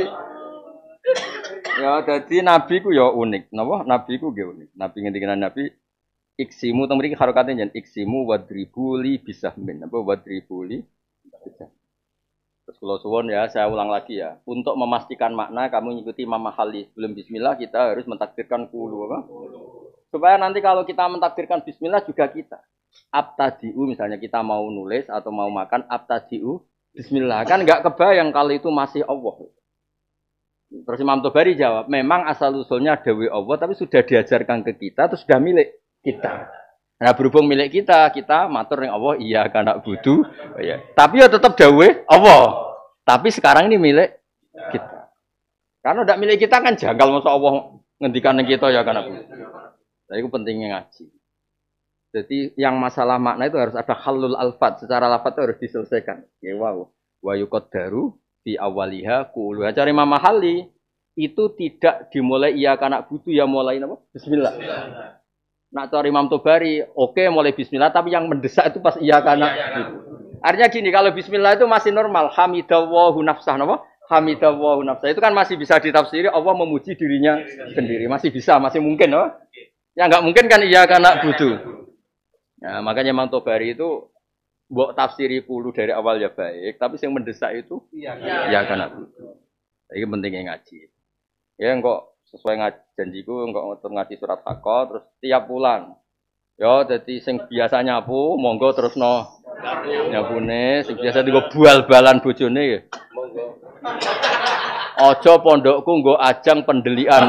ya jadi nabi ku ya unik. Napa? Nabi ku nggih unik. Nabi ngendikan nabi iksimu teng mriki harokate jen iksimu wadribuli bisahmin. Apa wadribuli bisah. Terus kalau suwon ya, saya ulang lagi ya. Untuk memastikan makna, kamu mengikuti Imam Mahali. Sebelum bismillah, kita harus mentakdirkan kulu. Apa? Supaya nanti kalau kita mentakdirkan bismillah juga kita. Abtadi'u, misalnya kita mau nulis atau mau makan, abtadi'u, bismillah. Kan nggak kebayang kalau itu masih Allah. Terus Imam Tobari jawab, memang asal-usulnya Dewi Allah, tapi sudah diajarkan ke kita, terus sudah milik kita. Nah berhubung milik kita, kita matur yang Allah, iya karena butuh. Oh, iya. Tapi ya tetap dawe Allah. Tapi sekarang ini milik kita. Karena tidak milik kita kan janggal masa Allah ngendikan kita ya karena butuh. Nah, itu pentingnya ngaji. Jadi yang masalah makna itu harus ada halul alfat. Secara lafaz itu harus diselesaikan. Ya wow. Wa yuqaddaru fi awaliha qulu. Cari Imam Mahali itu tidak dimulai iya karena butuh ya mulai apa? Bismillah. Nak cari Imam Tobari, oke okay, mulai bismillah, tapi yang mendesak itu pas iya karena gitu. Artinya gini, kalau bismillah itu masih normal, hamidallahu nafsah, apa? Hamidallahu nafsah itu kan masih bisa ditafsiri Allah memuji dirinya sendiri, masih bisa, masih mungkin, no? Ya nggak mungkin kan iya karena butuh. Nah, makanya Imam Tobari itu buat tafsiri puluh dari awal ya baik, tapi yang mendesak itu iya karena butuh. Ini pentingnya ngaji. Ya kok sesuai ngaji janjiku enggak ngaji surat Haqqah terus tiap bulan. Ya dadi sing biasa nyapu monggo terusno nyapune, sing biasa digo bal-balan bojone ya. Monggo. Aja pondokku nggo ajang pendelian.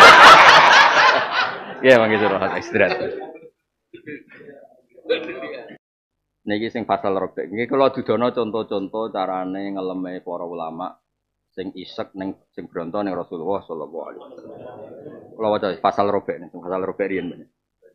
Ya mangke surat istirahat. Niki sing pasal robek. Niki kula dudono contoh-contoh carane ngeleme para ulama sing isek ning sing bronto ning Rasulullah sallallahu alaihi wasallam. Kula waca pasal robek ning pasal robek riyen men.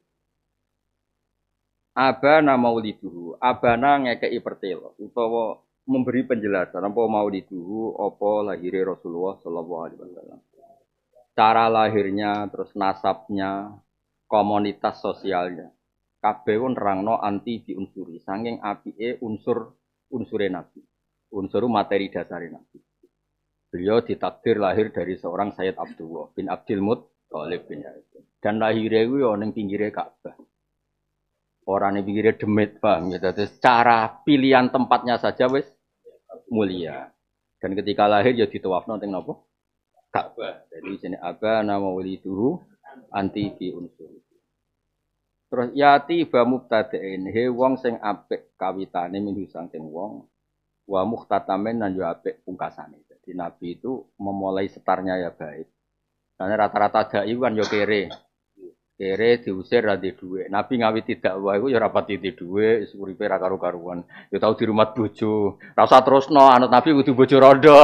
Abana mauliduhu, abana ngekeki pertelo utawa memberi penjelasan apa mauliduhu apa lahire Rasulullah sallallahu alaihi wasallam. Cara lahirnya, terus nasabnya, komunitas sosialnya. Kabeh nerangno anti diunsuri saking apike unsur unsure Nabi. Unsur materi dasare Nabi. Beliau ditakdir lahir dari seorang Sayyid Abdullah bin Abdul Muttalib bin Hashim. Dan lahirnya itu ya ning pinggire Ka'bah. Ora ning pinggire demit, paham ya. Dadi cara pilihan tempatnya saja wis mulia. Dan ketika lahir ya ditawafno teng napa? Ka'bah. Jadi jenenge Aba nama waliduhu anti bi unsur. Terus yati ba mubtada'in he wong sing apik kawitane minhu saking wong wa muhtatamen lan yo apik pungkasane. Jadi Nabi itu memulai setarnya ya baik. Karena rata-rata dai kan yo kere. Kere diusir ra di dhuwit. Nabi ngawiti dakwah iku ya ora pati di dhuwit, uripe ra karo-karuan. Ya tau di rumah bojo. Ra usah terusno anut Nabi kudu bojo rondo.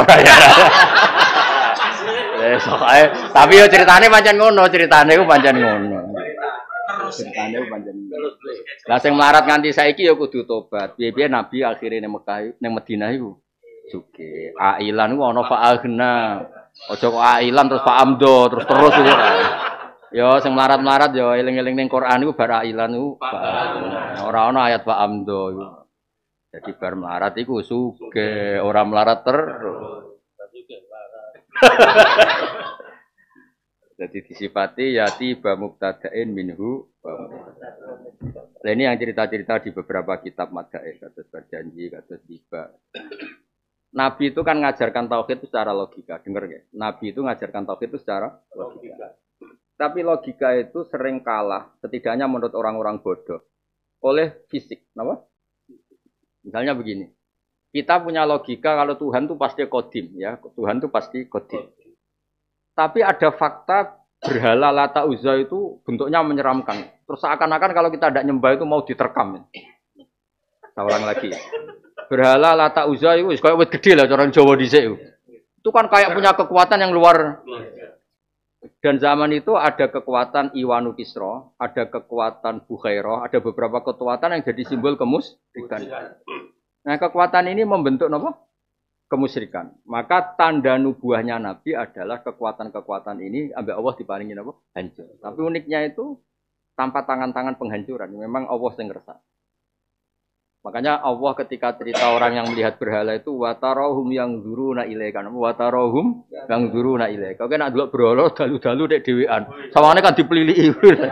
Eh sokae tapi yo ceritane pancen ngono, ceritane ku pancen ngono. Ceritane ku pancen ngono. Lah sing melarat nganti saiki ya kudu tobat. Piye-piye Nabi akhire ning Mekah ning Madinah iku suke. Ailan ku ana fa'alna. Aja kok ailan terus fa'amdo terus terus iku. Ya sing melarat-melarat ya eling-eling ning Quran iku bar ailan iku ora ana ayat fa'amdo iku. Jadi bar melarat iku suke, ora melarat terus. Jadi disifati yati ba mubtada'in minhu. Nah, ini yang cerita-cerita di beberapa kitab madhaih, kados berjanji, kados tiba. Nabi itu kan ngajarkan tauhid itu secara logika, dengar ya? Nabi itu ngajarkan tauhid itu secara logika. Tapi logika itu sering kalah, setidaknya menurut orang-orang bodoh, oleh fisik. Kenapa? Misalnya begini, kita punya logika kalau Tuhan itu pasti kodim, ya Tuhan itu pasti kodim. Tapi ada fakta berhala Lata Uzza itu bentuknya menyeramkan. Terus seakan-akan kalau kita tidak nyembah itu mau diterkam. Saya ulang lagi. Berhala Lata Uzza itu kayak wit gede lah orang Jawa dhisik. Itu kan kayak punya kekuatan yang luar. Dan zaman itu ada kekuatan Iwanu Kisra, ada kekuatan Bukhairah, ada beberapa kekuatan yang jadi simbol kemusyrikan. Nah, kekuatan ini membentuk apa? Kemusyrikan. Maka tanda nubuahnya Nabi adalah kekuatan-kekuatan ini ambil Allah diparingin apa? Hancur. Tapi uniknya itu tanpa tangan-tangan penghancuran. Memang Allah yang ngerasa. Makanya Allah ketika cerita orang yang melihat berhala itu watarahum yang dzuruna ilaika. Watarahum yang dzuruna ilaika. Oke nak delok berhala dalu-dalu dek dhewean. Sawane kan dipeliliki.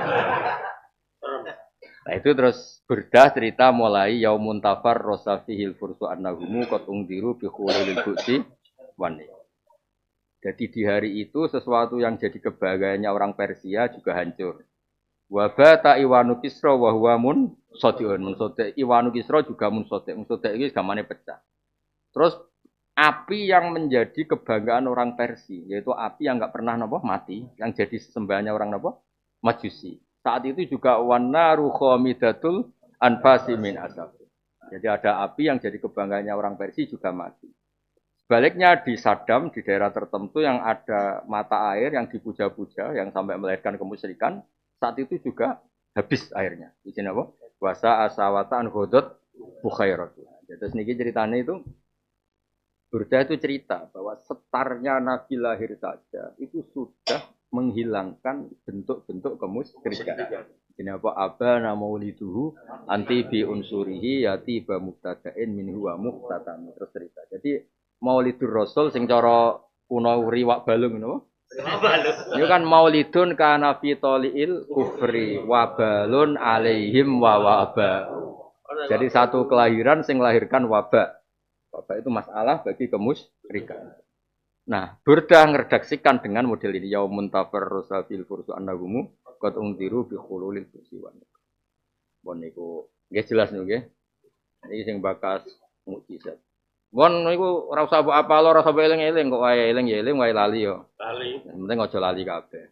Nah itu terus berdah cerita mulai yaumun tafar rosafihil fursu annahumu qad ungdiru bi khulil buti wani. Jadi di hari itu sesuatu yang jadi kebanggaannya orang Persia juga hancur. Wabata Iwanu Kisra wa huwa mun sadiun. Mun sadiq Iwanu Kisra juga mun sadiq. Mun sadiq iki gamane pecah. Terus api yang menjadi kebanggaan orang Persia, yaitu api yang enggak pernah napa mati, yang jadi sembahannya orang napa Majusi. Saat itu juga wanaru khamidatul anfasi min asab. Jadi ada api yang jadi kebanggaannya orang Persia juga mati. Sebaliknya di Saddam, di daerah tertentu yang ada mata air yang dipuja-puja, yang sampai melahirkan kemusyrikan, saat itu juga habis airnya. Izin apa? Wasa asawatan hodot bukhairat. Terus niki ceritanya itu, Burda itu cerita bahwa setarnya Nabi lahir saja itu sudah menghilangkan bentuk-bentuk kemusyrikan. Ini apa? Abana mauliduhu anti bi unsurihi yati ba mubtada'in min huwa muqtatam. Terus cerita. Jadi maulidur Rasul sing cara kuno riwak balung ngono. Itu kan maulidun kana fi taliil kufri wa balun alaihim wa waba. Jadi satu kelahiran sing melahirkan wabak. Wabak itu masalah bagi kemusyrikan. Nah, Burda ngeredaksikan dengan model ini yaumun tafarrusa fil fursu annahumu qad untiru bi khululil fusiwan. Bon niku nggih jelas niku nggih. Iki sing bakas mukjizat. Bon niku ora usah apa ora usah eling-eling kok wae eling ya eling wae lali yo. Lali. Yang penting aja lali kabeh.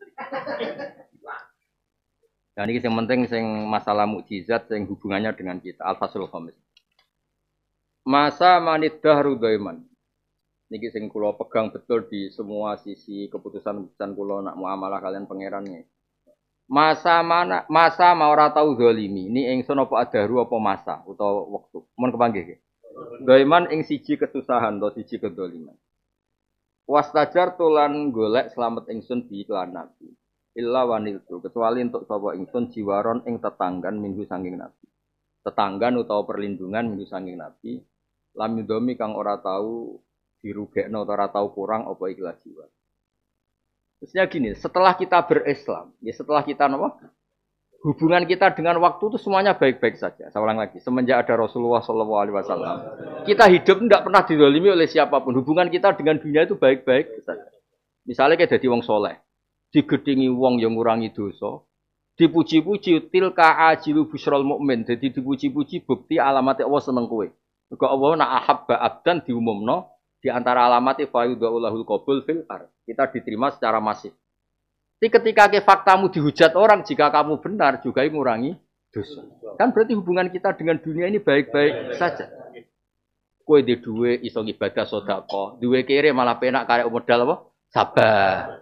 Dan iki sing penting sing masalah mukjizat sing hubungannya dengan kita al-fasul khamis. Masa manidahru daiman. Niki sing kula pegang betul di semua sisi keputusan-keputusan kula nak muamalah kalian pangeran nih. Masa mana masa mau ora tau zalimi. Ini ingsun apa adharu apa masa utawa wektu. Mun kepanggih nggih. Daiman ing siji kesusahan atau siji kedoliman. Wastajar tulan golek selamat ingsun bi iklan nabi. Illa waniltu kecuali untuk sapa ingsun jiwaron ing tetanggan minggu sanging nabi. Tetanggan utawa perlindungan minggu sanging nabi. Lam yudomi kang ora tahu dirugekno ora tahu kurang apa ikhlas jiwa. Maksudnya gini, setelah kita berislam, ya setelah kita apa? Hubungan kita dengan waktu itu semuanya baik-baik saja. Saya ulang lagi, semenjak ada Rasulullah shallallahu alaihi wasallam, kita hidup tidak pernah dizalimi oleh siapapun. Hubungan kita dengan dunia itu baik-baik saja. Misalnya kayak jadi wong soleh, digedingi wong yang ngurangi dosa, dipuji-puji tilka ajilu busrul mukmin, jadi dipuji-puji bukti alamat Allah seneng kowe. Mergo Allah nak ahabba abdan diumumno di antara alamat fayudhulul qabul fil ard. Kita diterima secara masif. Jadi ketika ke faktamu dihujat orang, jika kamu benar juga mengurangi dosa. Kan berarti hubungan kita dengan dunia ini baik-baik saja. Kowe di duwe iso ibadah sedekah, duwe kere malah penak karek modal apa? Sabar.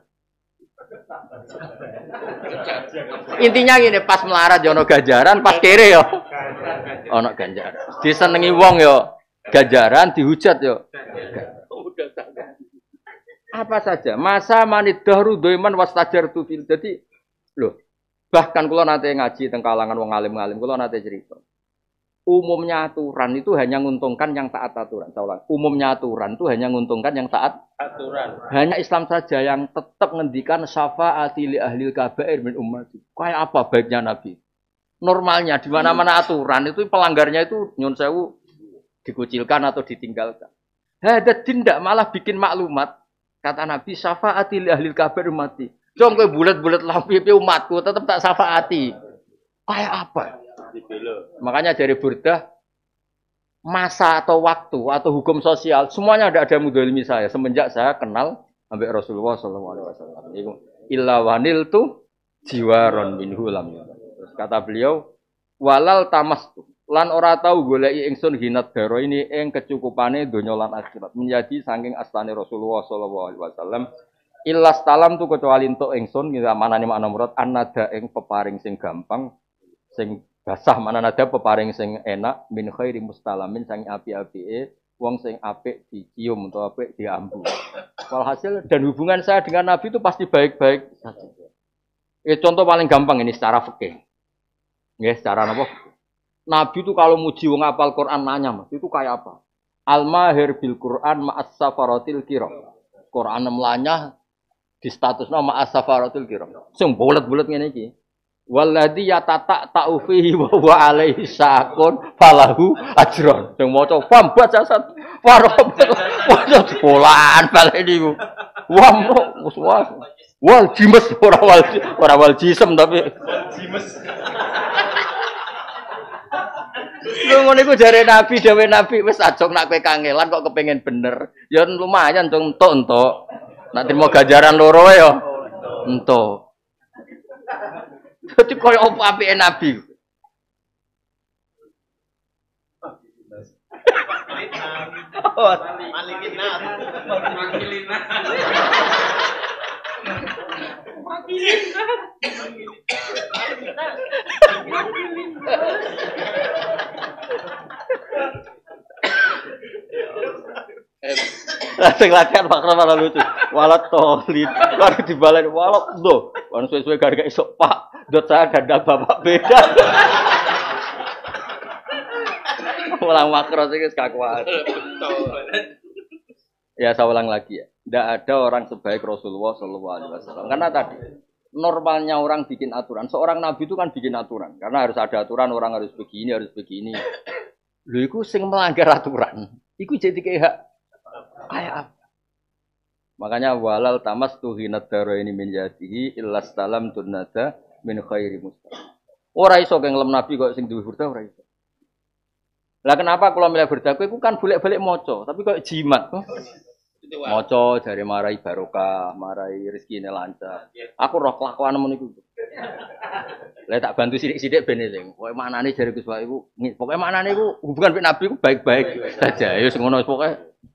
Intinya gini, pas melarat yo ono ganjaran, pas kere yo ono ganjaran. Disenengi wong yo ganjaran, dihujat yo. Apa saja, masa manidahru doiman wastajar tu fil. Jadi, loh, bahkan kalau nanti ngaji tentang kalangan wong alim-alim, kalau nanti cerita, umumnya aturan itu hanya menguntungkan yang taat aturan. Saya umumnya aturan itu hanya menguntungkan yang taat aturan. Hanya Islam saja yang tetap ngendikan syafa'ati li ahlil kabair min ummati. Kayak apa baiknya Nabi? Normalnya di mana-mana aturan itu pelanggarnya itu nyun sewu dikucilkan atau ditinggalkan. Hadat tidak malah bikin maklumat. Kata Nabi, syafa'ati li ahlil kabair ummati. Cung kowe bulet-bulet lampi umatku tetep tak syafaati. Kayak apa? Makanya dari Burdah masa atau waktu atau hukum sosial semuanya ada ada mudolimi saya semenjak saya kenal sampai Rasulullah Shallallahu Alaihi Wasallam. Itu illa wanil tu jiwaron minhu lam. Terus kata beliau walal tamas lan ora tau goleki ingsun hinat daro ini ing kecukupane donya lan akhirat menjadi saking astane Rasulullah Shallallahu Alaihi Wasallam. Ilas talam tu kecuali untuk ingsun kita mana nih makna murad anada ing peparing sing gampang sing basah mana nada peparing sing enak min khairi mustalamin sing api-apike wong sing apik dicium atau apik diambu. Walhasil dan hubungan saya dengan Nabi itu pasti baik-baik saja. Eh, contoh paling gampang ini secara fikih. Nggih, secara apa? Nabi itu kalau muji wong hafal Quran nanya Mas, itu kayak apa? Al-mahir bil Quran ma'as safaratil kiram. Quran melanyah di status nama as-safaratul kiram. Sing bulet-bulet ngene iki. Walladzi yatata ta'ufihi wa huwa alaihi sakun falahu ajron. Sing maca fam bacasat warobat waca sekolah balik niku. Wam wis wal jimes ora wal ora wal jisem tapi jimes. Lho ngono iku jare Nabi dhewe Nabi wis ajog nak kowe kangelan kok kepengin bener. Ya lumayan dong entuk-entuk. Nak trimo ganjaran loro ya. Entuk. Dadi koyo opo apike Nabi. Malikina. Makilina. Makilina. Sing latihan makro malah lucu. Walat tolit. Baru dibalen walat do. Wan suwe-suwe garga esuk Pak. Dot saya ganda bapak beda. Ulang makro sih kakuan. Ya saya ulang lagi ya. Tidak ada orang sebaik Rasulullah Shallallahu Alaihi Wasallam. Karena tadi normalnya orang bikin aturan. Seorang nabi itu kan bikin aturan. Karena harus ada aturan orang harus begini harus begini. Lho iku sing melanggar aturan. Iku jadi kayak kayak apa? Makanya walal tamas tuhinat daro ini menjadihi illas talam turnada min khairi muslim. Ora iso kengelem nabi kok sing duwe burda ora iso. Lah kenapa kalau milih burda iku kan bolak-balik maca, tapi kok jimat. Maca jare marai barokah, marai rezekine lancar. Aku roh kelakuan men iku. Lah tak bantu sithik-sithik ben eling. Pokoke maknane jare Gus Pak iku, pokoke maknane iku hubungan mek nabi iku baik-baik saja. Ya wis ngono pokoke.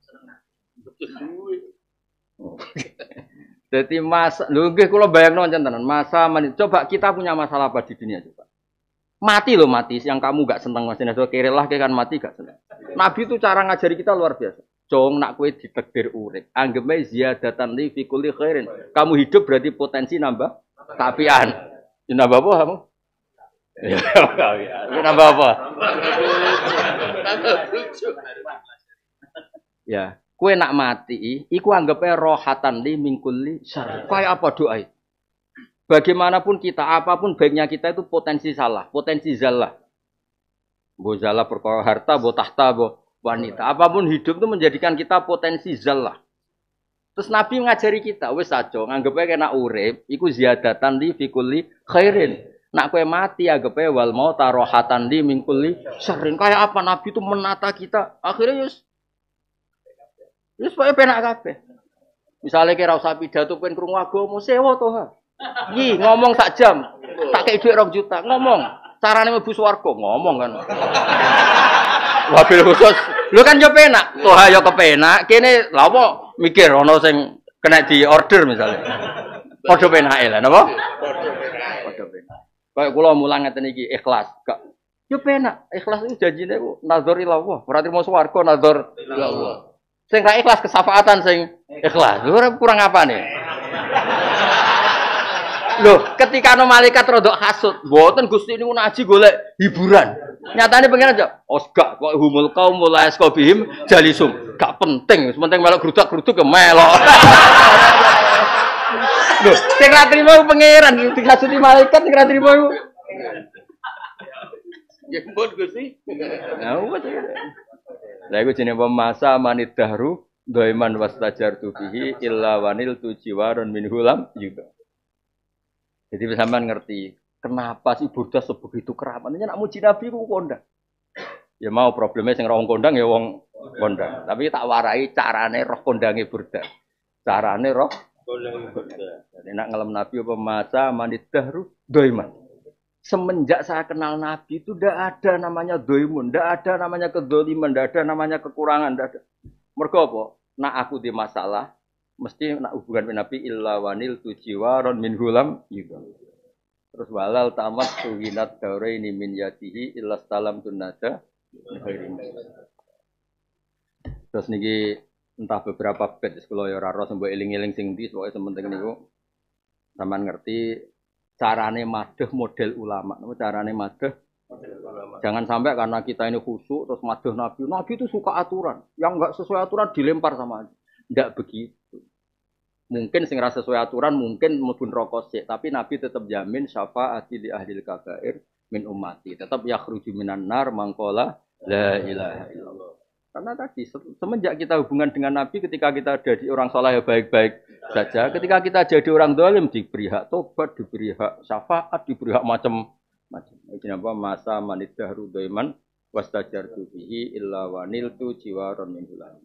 Jadi masa, lho nggih kula bayangno tenan, masa menit. Coba kita punya masalah apa di dunia coba. Mati loh mati, yang kamu gak seneng Mas Nado kerelah kan mati gak seneng. Nabi itu cara ngajari kita luar biasa. Jong nak kowe ditakdir urip, anggap ae ziyadatan li fi kulli khairin. Kamu hidup berarti potensi nambah kapian. Ya nambah apa kamu? Ya kapian. Nambah apa? Ya. Kue nak mati, iku anggapnya rohatan li mingkuli syarr. Kayak apa doa itu? Bagaimanapun kita, apapun baiknya kita itu potensi salah, potensi zallah. Bo zallah perkara harta, bo tahta, bo wanita. Apapun hidup itu menjadikan kita potensi zallah. Terus Nabi ngajari kita, wes aja, anggapnya kena urip, iku ziyadatan li fikuli khairin. Nak kue mati, anggapnya wal mauta rohatan li mingkuli syarrin. Kayak apa Nabi itu menata kita? Akhirnya yus. Wis pokoke penak kabeh. Misale kira usah pidato pen krungu agama sewa to ha. Yi ngomong sak jam. Tak kei dhuwit rong juta ngomong. Carane mlebu swarga ngomong kan. Wabil khusus. Lho kan yo penak. Toh yo kepenak. Kene lha apa mikir ana sing kena di order misale. Padha penake lha napa? Padha penak. Kayak kula mulang ngeten iki ikhlas. Gak yo penak. Ikhlas itu janjine ku nazar ila Allah. Berarti mau swarga nazar ila Allah. Sing ra ikhlas kesafaatan sing ikhlas. Lho kurang apa nih? Loh, ketika ana malaikat rodok hasud, mboten Gusti niku naji golek hiburan. Nyatane pengen aja, osgak kok humul kaum mulai skobihim jalisum. Gak penting, penting melok grudak-gruduk ke melok. Loh, sing ra trimo pangeran dikasudi malaikat sing ra trimo iku. Ya mbon Gusti. Nah, wis. Lah iku jenenge pemasa manid dahru doiman wastajar tubihi illa wanil tujiwarun min hulam juga. Jadi sampean ngerti, kenapa sih Burda sebegitu keramatnya nak muji Nabi ku kondang. Ya mau problemnya sing roh kondang ya wong kondang. Tapi tak warai carane roh kondange Burda. Carane roh kondange Burda. Jadi nak ngelem Nabi apa masa manidahru doiman. Semenjak saya kenal Nabi itu tidak ada namanya doimun, tidak ada namanya kedoliman, tidak ada namanya kekurangan, tidak ada. Mergo apa? Nak aku di masalah, mesti nak hubungan dengan Nabi illa wanil tujiwaron min hulam juga. Terus walal tamat tuhinat dauraini min yatihi illa salam tunada. Terus niki entah beberapa bed sekolah ya ora roh mbok eling-eling sing ndi pokoke sementing niku sampean ngerti carane madheh model ulama. Napa carane madheh? Jangan sampai karena kita ini khusyuk terus madheh Nabi. Nabi itu suka aturan. Yang enggak sesuai aturan dilempar sama aja. Enggak begitu. Mungkin sing ra sesuai aturan mungkin mlebu neraka sik, tapi Nabi tetap jamin syafaati li ahlil kabair min ummati. Tetap yakhruju minan nar mangqala la ilaha illallah. Karena tadi semenjak kita hubungan dengan Nabi ketika kita jadi orang saleh baik-baik saja, ketika kita jadi orang zalim diberi hak tobat, diberi hak syafaat, diberi hak macam-macam. Ini apa masa manidahru daiman wastajartu bihi illa waniltu jiwaron min hulam.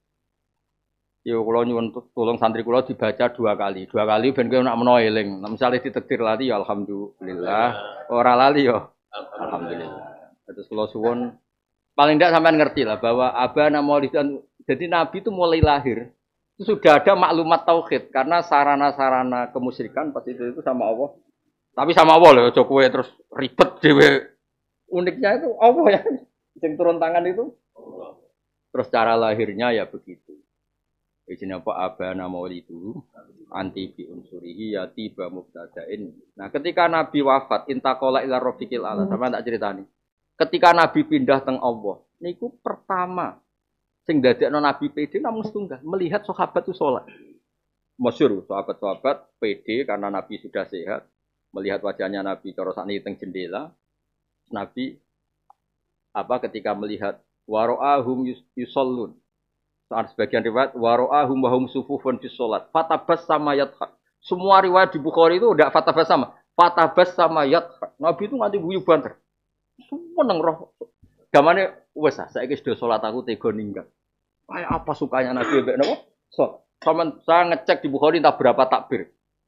Yo kula nyuwun tolong santri kula dibaca dua kali. Dua kali ben kowe nak menawa eling. Nah, misale ditektir lali ya alhamdulillah, ora lali ya alhamdulillah. Terus kula suwun paling tidak sampean ngerti lah bahwa abana maulidan. Jadi Nabi itu mulai lahir itu sudah ada maklumat tauhid karena sarana-sarana kemusyrikan pasti itu, itu sama Allah. Tapi sama Allah loh, coba terus ribet dhewe. Uniknya itu Allah ya, yang turun tangan itu. Terus cara lahirnya ya begitu. Ijina apa abana maulidu anti bi unsurihi ya tiba mubtadain. Nah, ketika Nabi wafat intaqala ila rafiqil ala, sama tak ceritani. Ketika Nabi pindah teng Allah, niku pertama sing dadekno Nabi pede namung setunggal, melihat sahabat itu salat. Masyhur sahabat-sahabat pede karena Nabi sudah sehat, melihat wajahnya Nabi cara sakniki teng jendela. Nabi apa ketika melihat waro'ahum yusallun. Saat sebagian riwayat waro'ahum wa hum sufufun fi shalat. Fatabas sama yadhak. Semua riwayat di Bukhari itu enggak fatabas sama. Fatabas sama yadhak. Nabi itu nganti guyu banter. Seneng roh. Gamane wis ah saiki sudah salat aku tega ninggal. Kayak apa sukanya Nabi mbek napa? So, sampean saya ngecek di Bukhari entah berapa takbir.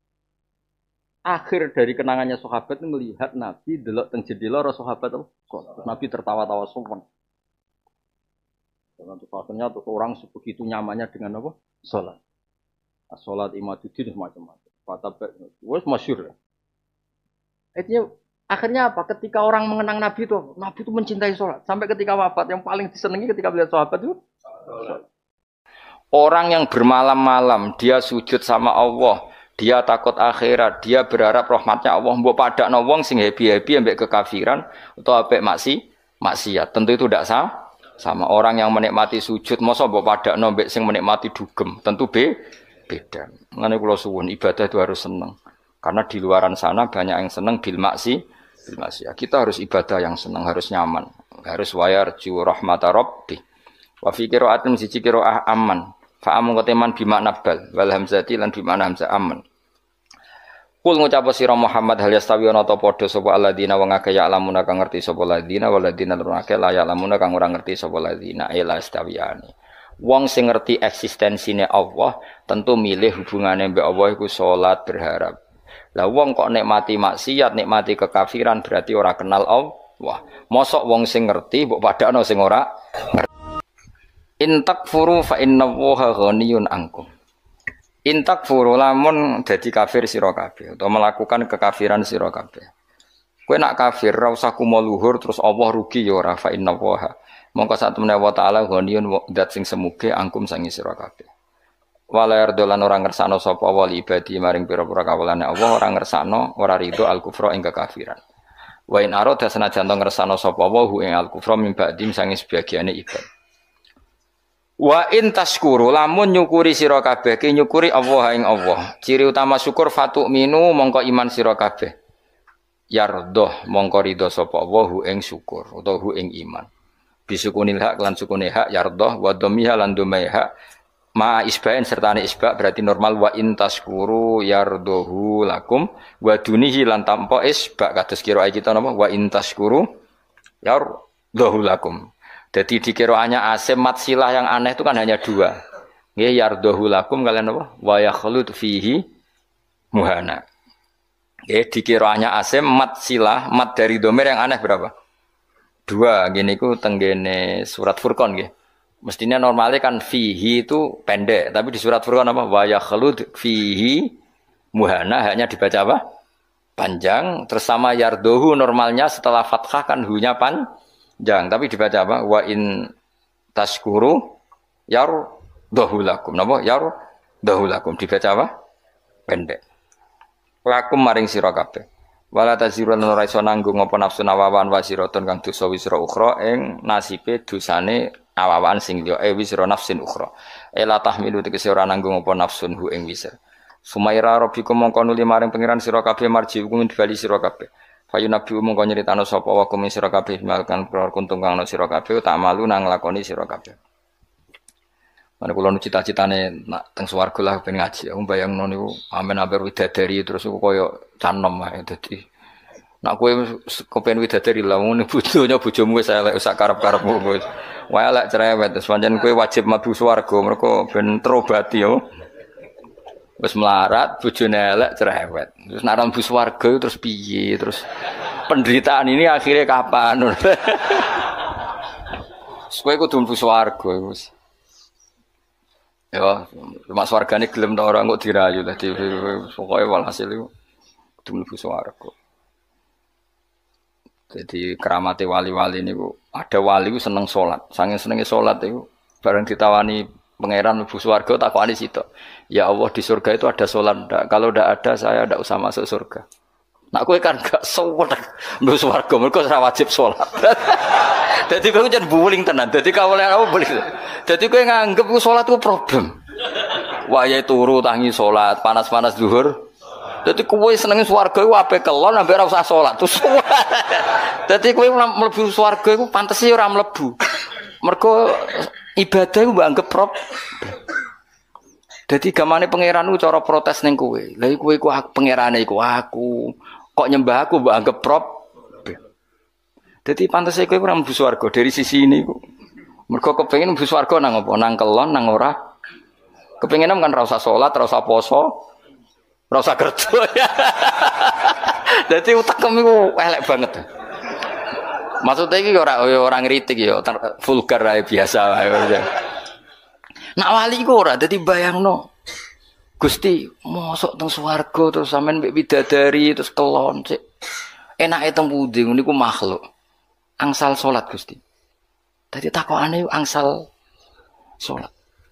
Akhir dari kenangannya sahabat itu melihat Nabi delok teng jendela ro sahabat itu. Nabi tertawa-tawa sopan. Dengan tuh tuh orang sebegitu nyamannya dengan apa? Salat. Salat imaduddin macam-macam. Fatabas wis masyhur. Artinya akhirnya apa? Ketika orang mengenang Nabi itu, Nabi itu mencintai sholat. Sampai ketika wafat, yang paling disenangi ketika melihat sahabat itu sholat. Orang yang bermalam-malam, dia sujud sama Allah, dia takut akhirat, dia berharap rahmatnya Allah. Mbok padakno wong sing happy-happy ambek kekafiran atau ambek maksi, maksiat. Tentu itu tidak sama. Sama orang yang menikmati sujud, masa mbok padakno ambek sing menikmati dugem. Tentu be, beda. Ngene kula suwun, ibadah itu harus seneng. Karena di luaran sana banyak yang seneng bil maksi. Ya, kita harus ibadah yang senang, harus nyaman, harus wayarju rahmata rabbi. Wa fi qira'atin siji qira'ah aman. Fa amun qateman bi makna bal wal hamzati lan bi makna hamzah aman. Kul ngucap sira Muhammad hal yastawi ana ta padha sapa alladzina wong akeh ya lamuna kang ngerti sapa alladzina wal ladzina lan akeh la ya lamuna kang ora ngerti sapa alladzina ila istawiyani. Wong sing ngerti eksistensine Allah tentu milih hubungane mbek Allah iku salat berharap. Lah wong kok nikmati maksiat, nikmati kekafiran berarti ora kenal Allah. Mosok wong sing ngerti mbok padakno sing ora ngerti. In takfuru fa innallaha ghaniyun ankum. In takfuru lamun dadi kafir sira kabeh utawa melakukan kekafiran sira kabeh. Kowe nak kafir ora usah kumo luhur terus Allah rugi ya ora fa innallaha. Mongko sak temene wa taala ghaniyun dat sing semuge angkum sangi sira kabeh. Wala yardolan orang ngersano sapa wali ibadi maring pira-pira kawulane Allah ora ngersano ora rido al kufra ing kekafiran. Wa in arada senajan ngersano sapa wa hu ing al kufra min ba'dim sange sebagiane ibad. Wa in taskuru lamun nyukuri sira kabeh ki nyukuri Allah ing Allah. Ciri utama syukur fatu minu mongko iman sira kabeh. Yardoh mongko rido sapa Allah hu ing syukur utawa hu ing iman. Bisukunil hak lan sukune hak yardoh wa dhammiha lan dhamai hak ma isbain serta isba berarti normal wa in taskuru yardohu lakum wa dunihi lan tampa isba kados kira kita napa wa in taskuru yardohu lakum. Jadi di kiraannya asim mat silah yang aneh itu kan hanya dua. Nggih yardohu lakum kalian apa wa yakhlut fihi muhana. Nggih di kiraannya asim mat silah mat dari domir yang aneh berapa? Dua. Gini ku tenggene surat Furqan nggih. Mestinya normalnya kan fihi itu pendek, tapi di surat Furqan apa? Wa yakhlud fihi muhana hanya dibaca apa? Panjang. Terus sama yardohu normalnya setelah fathah kan hu-nya panjang, tapi dibaca apa? Wa in tashkuru yardohu lakum. Napa? Yardohu lakum dibaca apa? Pendek. Lakum maring sira kabeh. Wala tazirun ora iso nanggung apa nafsu nawawan wasiratun kang dosa wisra ukhra ing nasibe dosane awawan sing liya e wisra nafsin ukhra ela tahmilu tegese ora nanggung apa nafsun hu ing wisr sumaira rabbikum mongko nuli maring pangeran sira kabeh marji hukum dibali sira kabeh fayu nabi mongko nyritano sapa wa kum sira kabeh malkan perkara kuntung kang ana sira kabeh tak malu nang lakoni sira kabeh. Mana kula nu cita-citane nak teng swarga lah ben ngaji aku bayangno niku amen amper widadari terus koyo canom ae dadi nak kowe kepen widadari lah ngono bojonya bojomu wis elek sak karep-karepmu wis wae elek cerewet terus pancen kowe wajib mlebu swarga mergo ben terobati yo wis melarat bojone elek cerewet terus nek mlebu swarga terus piye terus penderitaan ini akhirnya kapan kowe kudu mlebu swarga wis ya cuma swargane gelem ta ora kok dirayu dadi pokoke walhasil iku kudu mlebu swarga. Jadi keramate wali-wali niku ada wali ku seneng salat. Saking senenge salat iku bareng ditawani pangeran mlebu swarga takokane sitok. Ya Allah di surga itu ada salat ndak? Kalau ndak ada saya ndak usah masuk surga. Nak kowe kan gak suwet mlebu swarga mergo ora wajib salat. Dadi kowe jan buling tenan. Dadi kawule apa buling. Dadi kowe nganggep ku salat ku problem. Wayahe turu tangi salat, panas-panas zuhur. Dadi kowe seneng swarga iku ape kelon ambek ora usah salat. Dadi kowe mlebu swarga iku pantese ora mlebu. Mergo ibadah iku mbok anggap prop. Dadi gamane pangeran ku cara protes ning kowe. Lah kowe iku pangerane iku aku. Kok nyembah aku mbok anggap prop. Dadi pantese kowe ora mlebu swarga dari sisi ini iku. Mergo kepengin mlebu swarga nang apa? Nang kelon nang ora. Kepengin kan ora usah salat, ora usah poso. Ora usah kerja. Dadi utekem iku elek banget. Maksudnya iki ora ora ngritik ya, vulgar ae biasa wae. Nak wali iku ora dadi bayangno. Gusti, mosok teng swarga terus sampean mbek bidadari terus kelon sik. Enake teng pundi niku makhluk. Angsal salat Gusti. Dadi takokane angsal salat.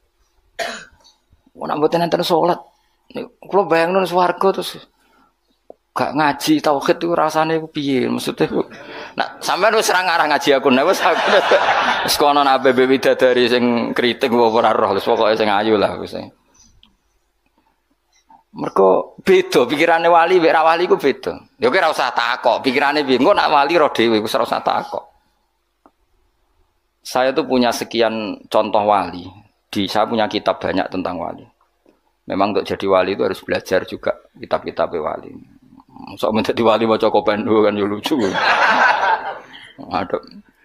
Ora mboten enten salat. Kula bayangno swarga terus gak ngaji tauhid itu rasane ku piye maksudnya ku nak sampean wis ora ngarah ngaji aku nek wis aku wis kono nang A B B widadari sing kritik apa ora roh wis pokoke sing ayu lah wis mergo beda pikirane wali mek ra wali ku beda ya kowe ora usah takok pikirane piye engko nak wali roh dhewe wis ora usah takok. Saya tuh punya sekian contoh wali di saya punya kitab banyak tentang wali. Memang untuk jadi wali itu harus belajar juga kitab-kitab wali. Sok menjadi wali maca kopendo kan yo lucu. Ada.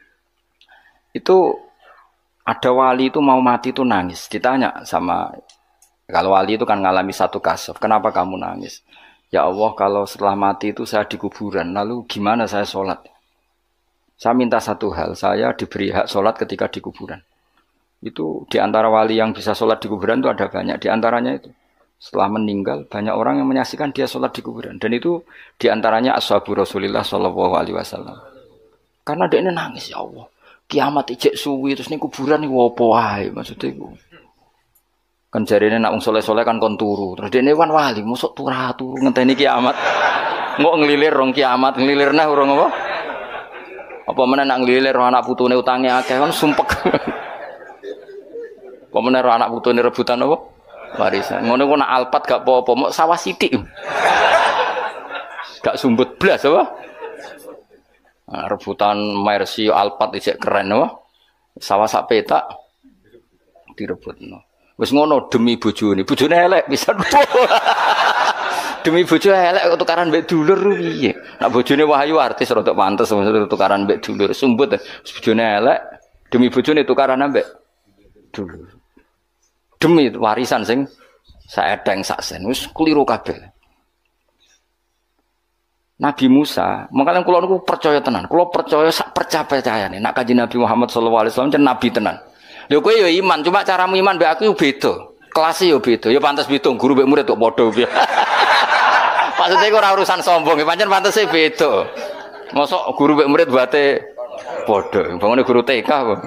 Itu ada wali itu mau mati itu nangis. Ditanya sama kalau wali itu kan ngalami satu kasus. Kenapa kamu nangis? Ya Allah kalau setelah mati itu saya di kuburan. Lalu gimana saya sholat? Saya minta satu hal. Saya diberi hak sholat ketika di kuburan. Itu di antara wali yang bisa sholat di kuburan itu ada banyak. Di antaranya itu setelah meninggal banyak orang yang menyaksikan dia sholat di kuburan. Dan itu di antaranya ashabu Rasulillah Shallallahu Alaihi Wasallam. Karena dia ini nangis ya Allah. Kiamat ijek suwi terus ini kuburan ini wopo wae maksudnya itu. Kan jarine nak wong soleh-soleh kan kon turu. Terus dia ini kan wali mosok turu-turu ngenteni kiamat. Ngok ngelilir rong kiamat ngelilir nah urung apa? Apa meneh nak ngelilir anak putune utange akeh kan sumpek. Pemenang anak putune rebutan apa? Warisan. Ngono ku nak alpat gak apa-apa, mok sawah sithik. Gak sumbut blas apa? Nah, rebutan Mercy alpat isek keren apa? Sawah sak petak direbutno. Wis ngono demi bojone. Bojone elek pisan. Demi bojo elek kok tukaran mbek dulur piye? Nek bojone wahyu artis rada pantes maksud tukaran mbek dulur. Sumbut bojone elek demi bojone tukaran mbek dulur. Demi warisan sing saedeng sak sen wis kliru kabeh. Nabi Musa, makanya kula niku percaya tenan. Kula percaya sak percaya-percayane nek Kanjeng Nabi Muhammad sallallahu alaihi wasallam jan nabi tenan. Lho kowe ya iman, cuma caramu iman mbek aku yo beda. Kelas yo beda. Ya pantes beda guru mbek murid kok padha piye. Maksudnya iku ora urusan sombong, pancen pantese beda. Mosok guru mbek murid bate padha. Bangone guru T K kok.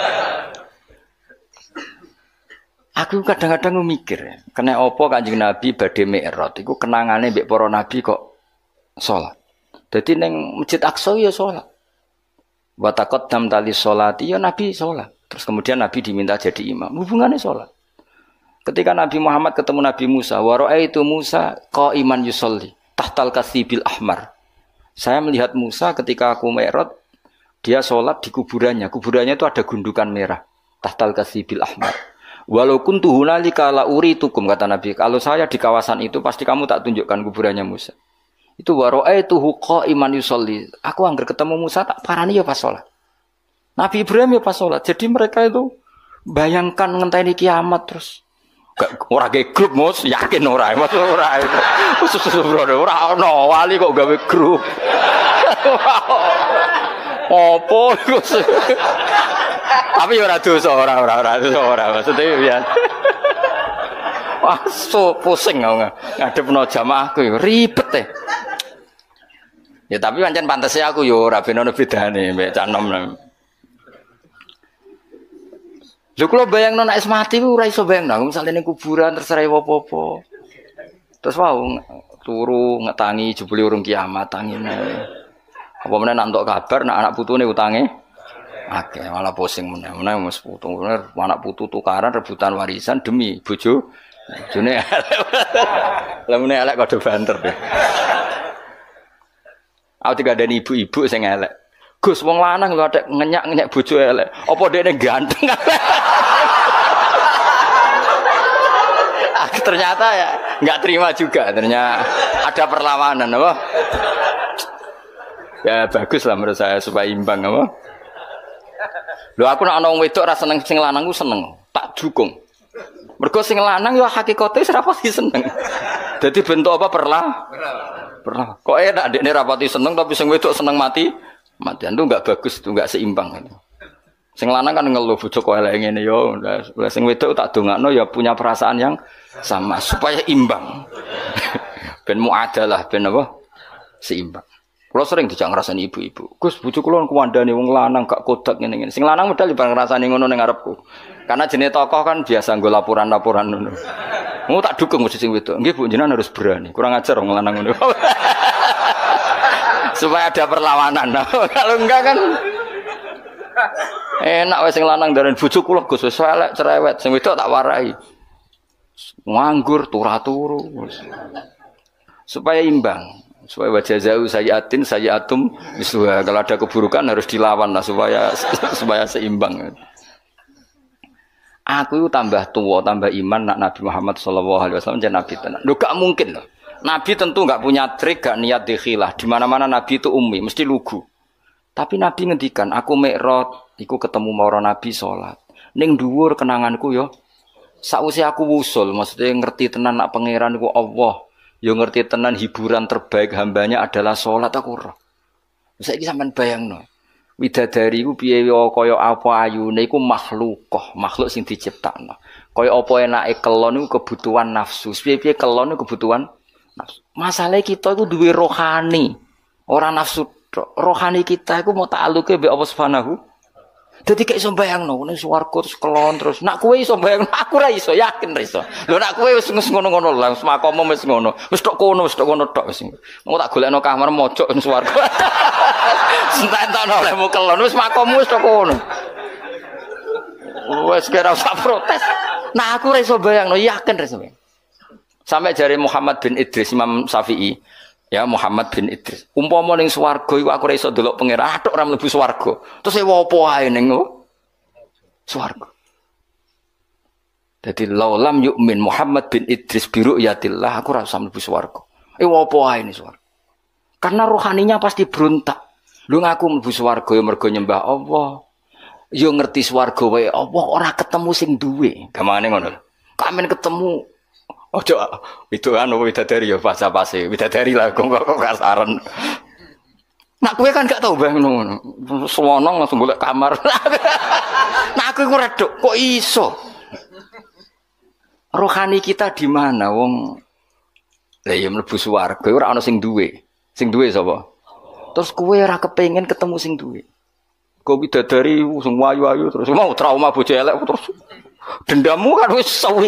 Aku kadang-kadang mikir, kena apa Kanjeng Nabi badhe Mi'raj iku kenangane mbek para nabi kok salat. Dadi ning Masjid Aqsa ya salat. Wa taqaddam tali salati ya Nabi salat. Terus kemudian Nabi diminta jadi imam. Hubungannya salat. Ketika Nabi Muhammad ketemu Nabi Musa, wa ra'aitu Musa qa'iman yusolli tahtal kasibil ahmar. Saya melihat Musa ketika aku Mi'raj, dia salat di kuburannya. Kuburannya itu ada gundukan merah. Tahtal kasibil ahmar. Walau kuntu hunalika la uritukum kata Nabi. Kalau saya di kawasan itu pasti kamu tak tunjukkan kuburannya Musa. Itu wa ra'aituhu qa'iman yusolli. Aku anggar ketemu Musa tak parani ya pas salat. Nabi Ibrahim ya pas salat. Jadi mereka itu bayangkan ngenteni kiamat terus. Gak ora ge grup Mus, yakin ora, maksud ora. Khusus bro, ora ono wali kok gawe grup. Opo iku. Tapi ora dosa, ora ora ora dosa ora maksudnya ya. Wah, so pusing ngadepno jamaahku ribet teh. Ya tapi pancen pantese aku yo ora ben ono bedane mbek cah nom. Lho kula bayangno nek wis mati ku ora iso bayangno, misale ning kuburan terus ora apa-apa. Terus wau turu ngetangi jebule urung kiamat tangine. Apa meneh nak entuk kabar nek anak putune utange akeh malah pusing meneh. Meneh wis putu, anak putu tukaran rebutan warisan demi bojo. Bojone elek. Lah meneh elek kode banter. Aku tiga ada ibu-ibu sing elek. Gus wong lanang lho adek ngenyak-ngenyak bojo elek. Apa dekne ganteng? Ternyata ya enggak terima juga. Ternyata ada perlawanan apa? Ya bagus lah menurut saya supaya imbang apa? Lho aku nek ana wong wedok ra seneng sing lanang ku seneng, tak dukung. Mergo sing lanang ya hakikate wis ra pati seneng. Dadi bentuk apa perlah? Perlah. Kok enak dekne ra pati seneng tapi sing wedok seneng mati. Matian itu enggak bagus, itu enggak seimbang. Sing lanang kan ngeluh bojo kok elek ngene yo. Lah sing wedok tak dongakno ya punya perasaan yang sama supaya imbang. Ben muadalah ben apa? Seimbang. Kula sering dijak ngrasani ibu-ibu. Gus bojo kula kuwandane wong lanang gak kodak ngene-ngene. Sing lanang medal di ngrasani ngono ning ngarepku. Karena jenenge tokoh kan biasa nggo laporan-laporan ngono. Mau tak dukung mesti sing wedok. Nggih Bu jenengan harus berani. Kurang ajar wong lanang ngono. Supaya ada perlawanan. Nah, kalau enggak kan enak wis sing lanang ndaren bojo kula Gus wis elek cerewet, sing wedok tak warai. Nganggur turu-turu. Supaya imbang, supaya wajazau sayyatin sayyatum misluha. Kalau ada keburukan harus dilawan lah supaya supaya seimbang. Aku itu tambah tua, tambah iman nak Nabi Muhammad sallallahu alaihi wasallam jadi nabi tenan. Lho gak mungkin loh. Nabi tentu enggak punya trik, enggak niat dikhilah. Di mana-mana Nabi itu ummi, mesti lugu. Tapi Nabi ngendikan, aku Mi'raj, iku ketemu para Nabi salat. Ning dhuwur kenanganku yo. Sakwise aku wusul, maksudnya ngerti tenan nak pangeran iku Allah. Yo ngerti tenan hiburan terbaik hambanya adalah salat aku ora. Saiki sampean bayangno. Widadari iku piye kaya apa ayune iku makhlukah, makhluk sing diciptakno. Kaya apa enake kelon iku kebutuhan nafsu. Piye-piye kelon iku kebutuhan nafsu. Masalah kita itu duwe rohani, orang nafsu. Rohani kita itu mau ta'aluke mbek Allah Subhanahu. Dadi gak iso bayangno ning swarga terus kelon terus. Nak kowe iso bayangno, aku ra iso, yakin ra iso. Lho nak kowe wis ngono-ngono lho, semakomo wis ngono. Wis tok kono, wis tok kono tok wis. Mau tak golekno kamar mojok ning swarga. Sententono olehmu kelon wis makomu wis tok kono. Wis kira usah protes. Nah aku ra iso bayangno, yakin ra iso. Sampai jari Muhammad bin Idris Imam Syafi'i, ya Muhammad bin Idris. Umpama ning swarga iku aku ora iso ndelok pangeran, atok ora mlebu swarga. Terus e opo ae ning swarga. Jadi laulam yu'min Muhammad bin Idris biru yatillah aku rasa mlebu swarga. Eh apa ae ini swarga? Karena rohaninya pasti berontak. Lu ngaku mlebu swarga ya mergo nyembah Allah. Yo ngerti swarga wae Allah ora ketemu sing duwe. Gamane ngono. Kamen ketemu ojo itu anu widadari ya pas-pase. Widadari lah kok kok kasaran. Nak kowe kan gak tau bang ngono. Selonong langsung golek kamar. Nak aku ora redok kok iso. Rohani kita di mana wong lah ya mlebu swarga ora ana sing duwe. Sing duwe sapa? Terus kowe ora kepengin ketemu sing duwe. Kok bidadari sing wayu-wayu terus mau trauma bojo elek terus dendammu kan wis suwi.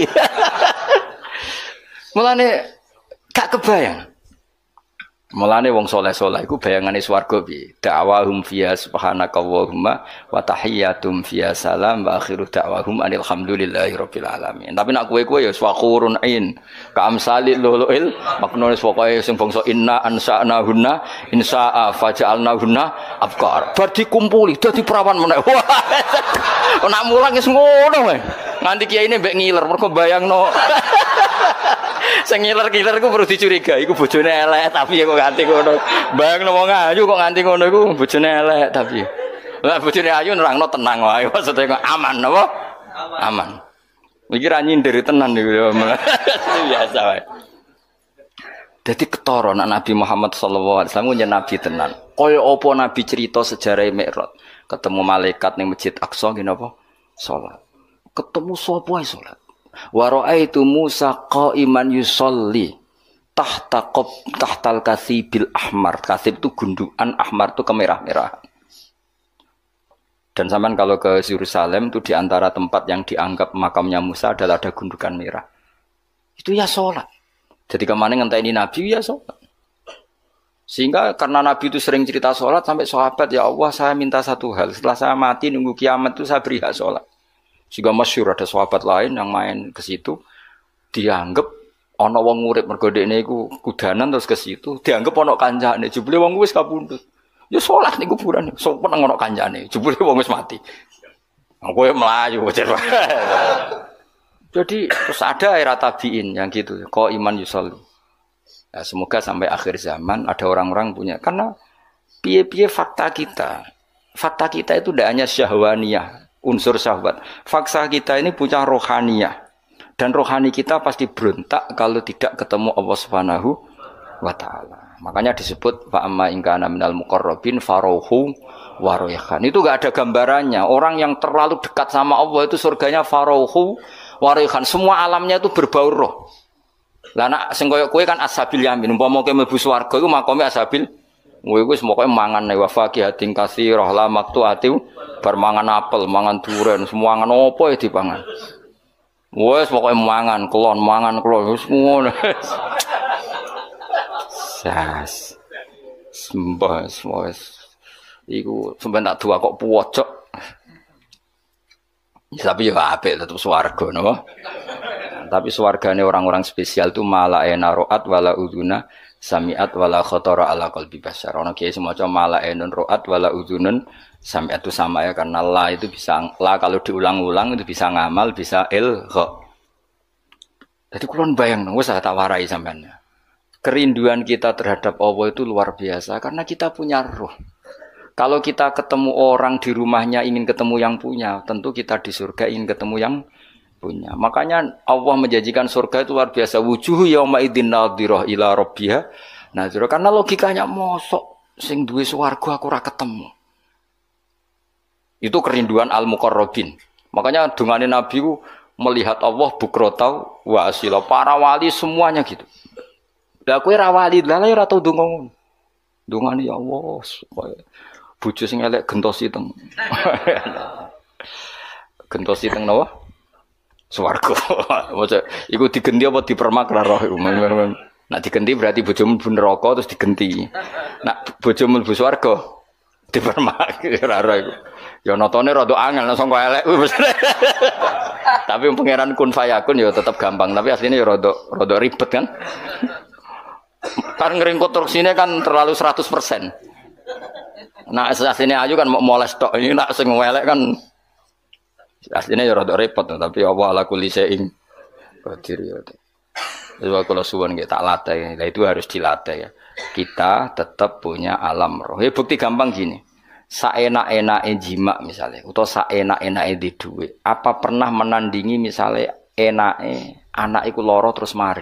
Mulane gak kebayang. Mulane wong saleh-saleh iku bayangane swarga piye? Da'wahum fiha subhanakallahumma wa tahiyyatum fiha salam wa akhiru da'wahum alhamdulillahi rabbil alamin. Tapi nek kowe-kowe ya swakhurun ain ka amsalil luluil maknane pokoke sing bangsa inna ansa'na hunna insa'a faja'alna hunna abkar. Bar dikumpuli dadi perawan meneh. Nek mulang wis ngono wae. Nganti kiyaine mbek ngiler mergo bayangno. Sing ngiler-ngiler ku perlu dicurigai iku bojone elek tapi kok nganti ngono. Bayangno wong ayu kok nganti ngono iku bojone elek tapi. Lah bojone ayu nerangno tenang wae maksude kok aman apa? Aman. Iki ra nyindir tenan niku biasa wae. Dadi ketara nek Nabi Muhammad sallallahu alaihi wasallam nyen nabi tenan. Kaya apa nabi cerita sejarah Mi'raj, ketemu malaikat ning Masjid Aqsa ngene apa? Salat. Ketemu sapa ae salat. Wa ra'aitu Musa qa'iman yusolli tahta qab tahtal kasibil ahmar. Kasib itu gundukan, ahmar itu kemerah-merahan. Dan sampean kalau ke Yerusalem itu di antara tempat yang dianggap makamnya Musa adalah ada gundukan merah. Itu ya sholat. Jadi kemana ngenteni Nabi ya sholat. Sehingga karena Nabi itu sering cerita sholat sampai sahabat ya Allah saya minta satu hal. Setelah saya mati nunggu kiamat itu saya beri hak sholat. Sehingga masyhur ada sahabat lain yang main ke situ dianggap ana wong urip mergo dekne iku kudanan terus ke situ dianggap ana kancane jebule wong wis kapundhut ya salat ning kuburan sopan ana kancane jebule wong wis mati kowe mlayu wajar. Jadi terus ada era tabiin yang gitu kok iman yusolli ya, semoga sampai akhir zaman ada orang-orang punya karena piye-piye fakta kita fakta kita itu tidak hanya syahwaniyah unsur syahwat. Fakta kita ini punya rohaniyah. Dan rohani kita pasti berontak kalau tidak ketemu Allah Subhanahu wa taala. Makanya disebut fa amma in kana minal muqarrabin farauhu wa rayhan. Itu enggak ada gambarannya. Orang yang terlalu dekat sama Allah itu surganya farauhu wa rayhan. Semua alamnya itu berbau roh. Lah nek sing koyo kowe kan ashabil yamin. Umpama kowe mlebu swarga iku makome ashabil kowe wis pokoke mangan wa faqihatin katsirah la maqtu'ati bar mangan apel, mangan duren, semua mangan opo ya dipangan. Wes pokoke mangan kelon, mangan kelon wis ngono. Sas. Sembah wis. Iku sampeyan tak dua kok pucuk. Ya tapi ya apik tetep swarga napa. Tapi swargane orang-orang spesial itu mala ena roat wala uduna samiat wala khotara ala qalbi bashar. Ono kiye semaca mala enun roat wala udunun samiat itu sama ya karena la itu bisa la kalau diulang-ulang itu bisa ngamal bisa ilgha. Jadi kulon bayang wis tak warai sampean. Kerinduan kita terhadap Allah itu luar biasa karena kita punya roh. Kalau kita ketemu orang di rumahnya ingin ketemu yang punya, tentu kita di surga ingin ketemu yang punya. Makanya Allah menjanjikan surga itu luar biasa. Wujuhu yauma idzin nadhirah ila rabbiha nadhirah. Karena logikanya mosok sing duwe swarga aku ora ketemu. Itu kerinduan al-muqarrabin. Makanya dungane Nabi ku melihat Allah bukrotau wa asila. Para wali semuanya gitu. Lah kowe ra wali, lah ora tau ndonga ngono. Dungane ya Allah supaya bojo sing elek gentosi teng. Gentosi teng napa? Swarga. Maksud iku digenti apa dipermak ra roh iku. Nek digenti berarti bojomu mlebu neraka terus digenti. Nek bojomu mlebu swarga dipermak ra roh iku. Ya notone rada angel nek sangka elek wis. Tapi pangeran kun fayakun ya tetep gampang, tapi aslinya ya rada rada ribet kan. Kan ngeringkut konstruksine kan terlalu seratus persen. Nah aslinya ayu kan mau moles tok, ini nak sing elek kan Aslinya ya rada repot tapi Allah ala kulli syai'in qadir ya. Jadi kalau suwon kita tak latih, nah itu harus dilatih ya. Kita tetap punya alam roh. Ya bukti gampang gini. Saenak-enake jima misalnya, atau saenak-enake di duit. Apa pernah menandingi misalnya enake anak iku loro terus mari?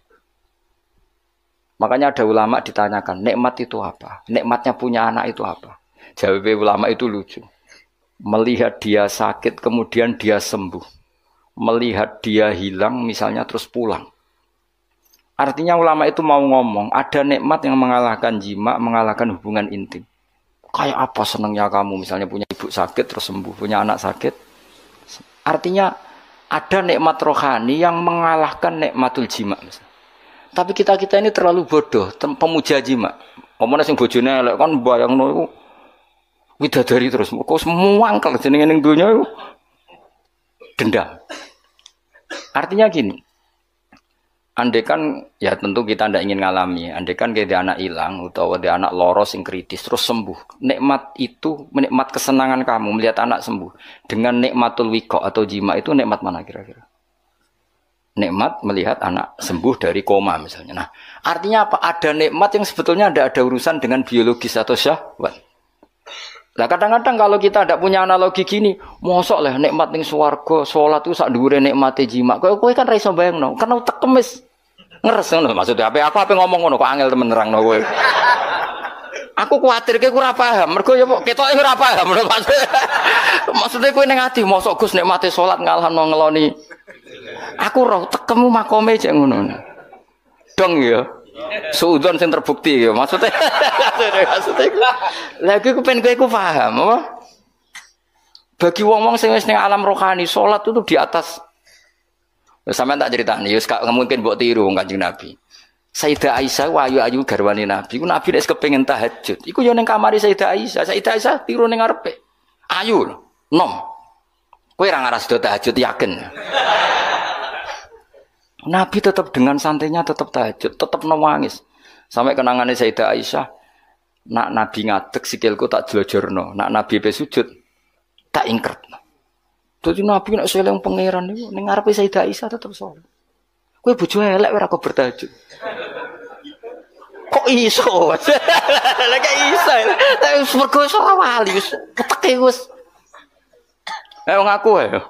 Makanya ada ulama ditanyakan, nikmat itu apa? Nikmatnya punya anak itu apa? Jawab ulama itu lucu. Melihat dia sakit kemudian dia sembuh. Melihat dia hilang misalnya terus pulang. Artinya ulama itu mau ngomong, ada nikmat yang mengalahkan jima, mengalahkan hubungan intim. Kayak apa senangnya kamu misalnya punya ibu sakit terus sembuh, punya anak sakit. Artinya ada nikmat rohani yang mengalahkan nikmatul jima. Misalnya. Tapi kita-kita ini terlalu bodoh, pemuja jima. Ngomongnya sing bojone elek kan bayangno iku widadari terus. Kok semua angkel jenenge ning donya iku dendam. Artinya gini. Andai kan, ya tentu kita tidak ingin ngalami. Andai kan kayak anak hilang atau dia anak loros yang kritis terus sembuh. Nikmat itu, nikmat kesenangan kamu melihat anak sembuh. Dengan nikmatul wiko atau jima itu nikmat mana kira-kira? Nikmat melihat anak sembuh dari koma misalnya. Nah, artinya apa? Ada nikmat yang sebetulnya tidak ada urusan dengan biologis atau syahwat. Nah kadang-kadang kalau kita tidak punya analogi gini, mosok lah nikmat ning swarga, salat itu sak dhuwure nikmate jima. Kowe kowe kan ra iso bayangno, karena utek kemis. Ngeres ngono maksudnya apa aku apa ngomong ngono kok angel temen nerangno kowe. Aku kuwatir kowe ora paham, mergo ya ketoke ora paham maksudnya. Maksudnya kowe ning ati mosok Gus nikmate salat ngalahno ngeloni. Aku roh tekemu makome jek ngono. Dong ya. Suudon sing terbukti ya maksudnya. Maksudnya lagi aku pengen kowe paham apa? Bagi wong-wong sing wis ning alam rohani salat itu di atas. Sampeyan tak critani, wis gak mungkin mbok tiru wong Kanjeng Nabi. Sayyidah Aisyah wayu-ayu garwane Nabi, ku Nabi nek kepengin tahajud. Iku yo ning kamare Sayyidah Aisyah. Sayyidah Aisyah tiru ning ngarepe. Ayu lho, nom. Kowe ora ngaras do tahajud yakin. Nabi tetap dengan santainya tetap tahajud, tetap nangis. Sampai kenangannya Sayyidah Aisyah, nak Nabi ngadeg sikilku tak jelojorno, nak Nabi pe sujud tak ingkretno. Dadi Nabi nek seling pangeran niku ning ngarepe Sayyidah Aisyah tetep salat. Kowe bojo elek ora kok bertahajud. Kok iso? Lah kok iso. Wis mergo ora wali wis peteke wis. Eh wong aku ae.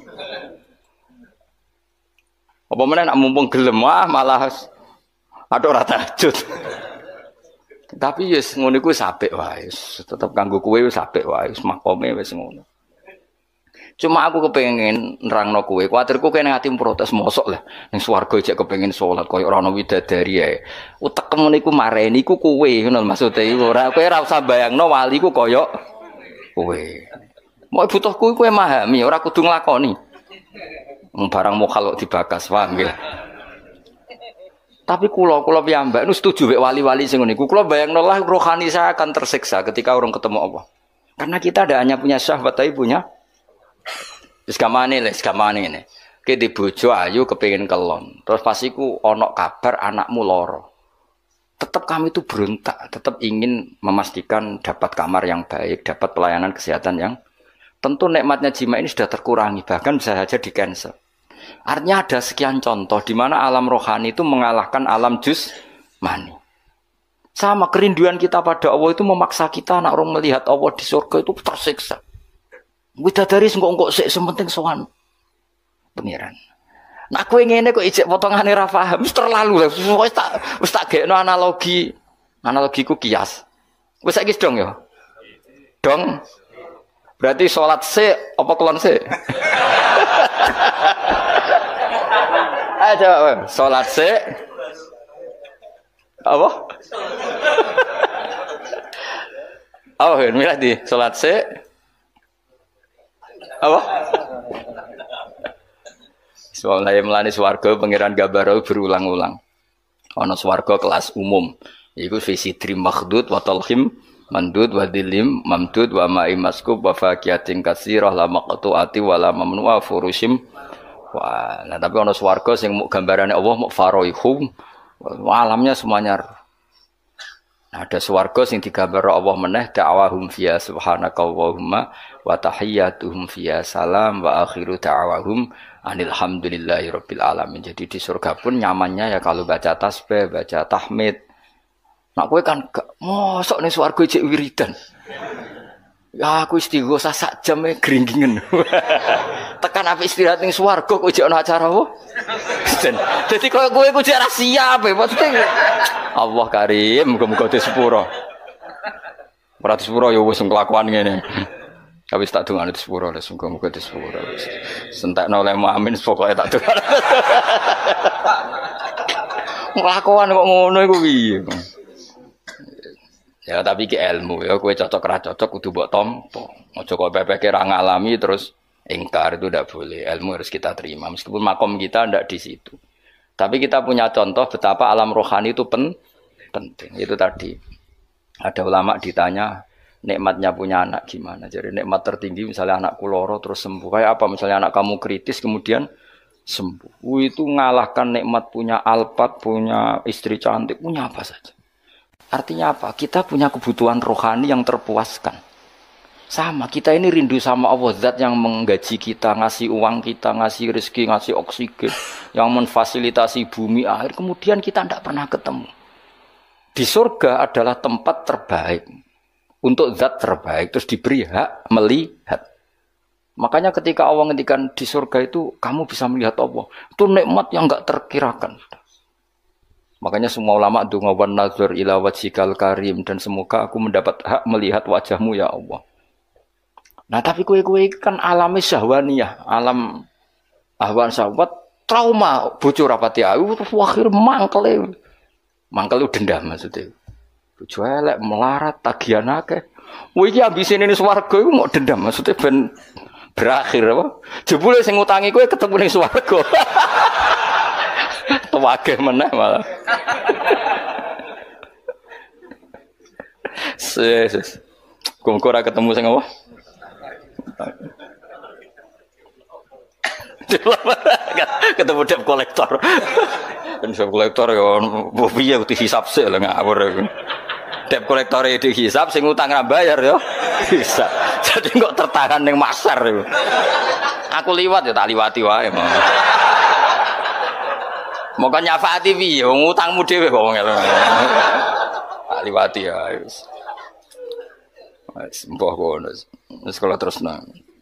Apa meneh nak mumpung gelem wah malah ada ora tahajud. Tapi yes ngono iku apik wae. Tetep kanggo kowe wis apik wae, wis makome wis ngono. Cuma aku kepengin nerangno kowe, kuwatirku kene ati protes mosok lah. Ning swarga jek kepengin salat koyo ora ana widadari ae. Utekmu niku mareni iku kowe ngono maksude iku ora kowe ora usah bayangno wali ku koyo kowe. Mau butuhku kowe memahami, ora kudu nglakoni. Barang mokal dibakas, paham nggih. Tapi kula kula piyambak nu setuju mek wali-wali sing niku. Kula bayangno lah rohani saya akan tersiksa ketika orang ketemu Allah. Karena kita ada hanya punya syahwat tapi punya wis gamane les gamane ngene. Ki di bojo ayu kepengin kelon. Terus pas iku ana kabar anakmu lara. Tetap kami itu berontak, tetap ingin memastikan dapat kamar yang baik, dapat pelayanan kesehatan yang tentu nikmatnya jima ini sudah terkurangi, bahkan bisa saja di cancel. Artinya ada sekian contoh di mana alam rohani itu mengalahkan alam jusmani. Sama kerinduan kita pada Allah itu memaksa kita anak orang melihat Allah di surga itu tersiksa. Widadari engko-engko sik sementing sowan pengiran. Nah aku ngene kok ijek potongane ra paham, wis terlalu wis tak wis tak gekno analogi. Analogiku kias. Wis saiki dong ya. Dong. Berarti sholat se, apa kelon se? Ayo coba, sholat se, apa? Oh, milih di sholat se, apa? Soalnya melani swarga pangeran Gabarau berulang-ulang. Ono swarga kelas umum, iku visi trim makhdud wa talhim. Mandud wa dilim mamdud wa ma'i maskub wa faqiyatin katsirah la maqtu'ati wa la mamnu'a furushim wah nah tapi ana swarga sing muk gambarane Allah muk faraihum alamnya semuanya Nah, ada swarga sing digambar Allah meneh da'wahum fiya subhanakallahumma wa tahiyyatuhum fiya salam wa akhiru da'wahum alhamdulillahi rabbil alamin. Jadi di surga pun nyamannya ya kalau baca tasbih, baca tahmid. Nak kowe kan gak mosok ning swarga cek wiridan. Ya aku istighosa sak jam e gringgingen. Tekan apik istirahat ning swarga kok jek ana acara apa? Dadi koyo kowe ku jek ra siap e maksudnya. Allah Karim, muga-muga di sepuro. Ora di sepuro ya wis kelakuan ngene. Habis tak dongane di sepuro wis muga-muga di sepuro. Sentekno oleh amin pokoke tak dongane. Kelakuan kok ngono iku piye? Ya tapi ki ilmu ya kowe cocok ra cocok kudu mbok tampa. Aja kok pepeke ra ngalami terus ingkar, itu tidak boleh. Ilmu harus kita terima meskipun makom kita tidak di situ. Tapi kita punya contoh betapa alam rohani itu pen penting. Itu tadi ada ulama ditanya nikmatnya punya anak gimana. Jadi nikmat tertinggi misalnya anakku loro terus sembuh. Kayak apa misalnya anak kamu kritis kemudian sembuh. Itu ngalahkan nikmat punya Alphard, punya istri cantik, punya apa saja. Artinya apa? Kita punya kebutuhan rohani yang terpuaskan. Sama, kita ini rindu sama Allah, zat yang menggaji kita, ngasih uang kita, ngasih rezeki, ngasih oksigen, yang memfasilitasi bumi air, kemudian kita tidak pernah ketemu. Di surga adalah tempat terbaik, untuk zat terbaik, terus diberi hak melihat. Makanya ketika Allah ngendikan di surga itu, kamu bisa melihat Allah. Itu nikmat yang enggak terkirakan. Makanya semua ulama donga wan nazar ila wajhikal karim, dan semoga aku mendapat hak melihat wajahmu ya Allah. Nah tapi kue-kue kan alami syahwaniyah, alam ahwan syahwat, trauma bojo rapati ayu terus akhir mangkel. Mangkel itu dendam maksudnya. Bojo elek melarat tagihan akeh. Kowe iki ambisine ning swarga iku mau dendam maksudnya ben berakhir apa? Jebule sing ngutangi kowe ketemu ning swarga. Tewage meneh malah. Ses. Kok ora ketemu sing apa? Ketemu debt kolektor. Dan debt kolektor ya piye kudu hisab sik lho ngawur. Debt kolektor e dihisab sing utang ra bayar ya. Bisa. Jadi kok tertahan ning masar iku. Aku liwat ya tak liwati wae. Moko nyafaati piye wong utangmu dhewe kok wong elok. Tak liwati ya wis. Wis mbah kono. Wis kala terusna.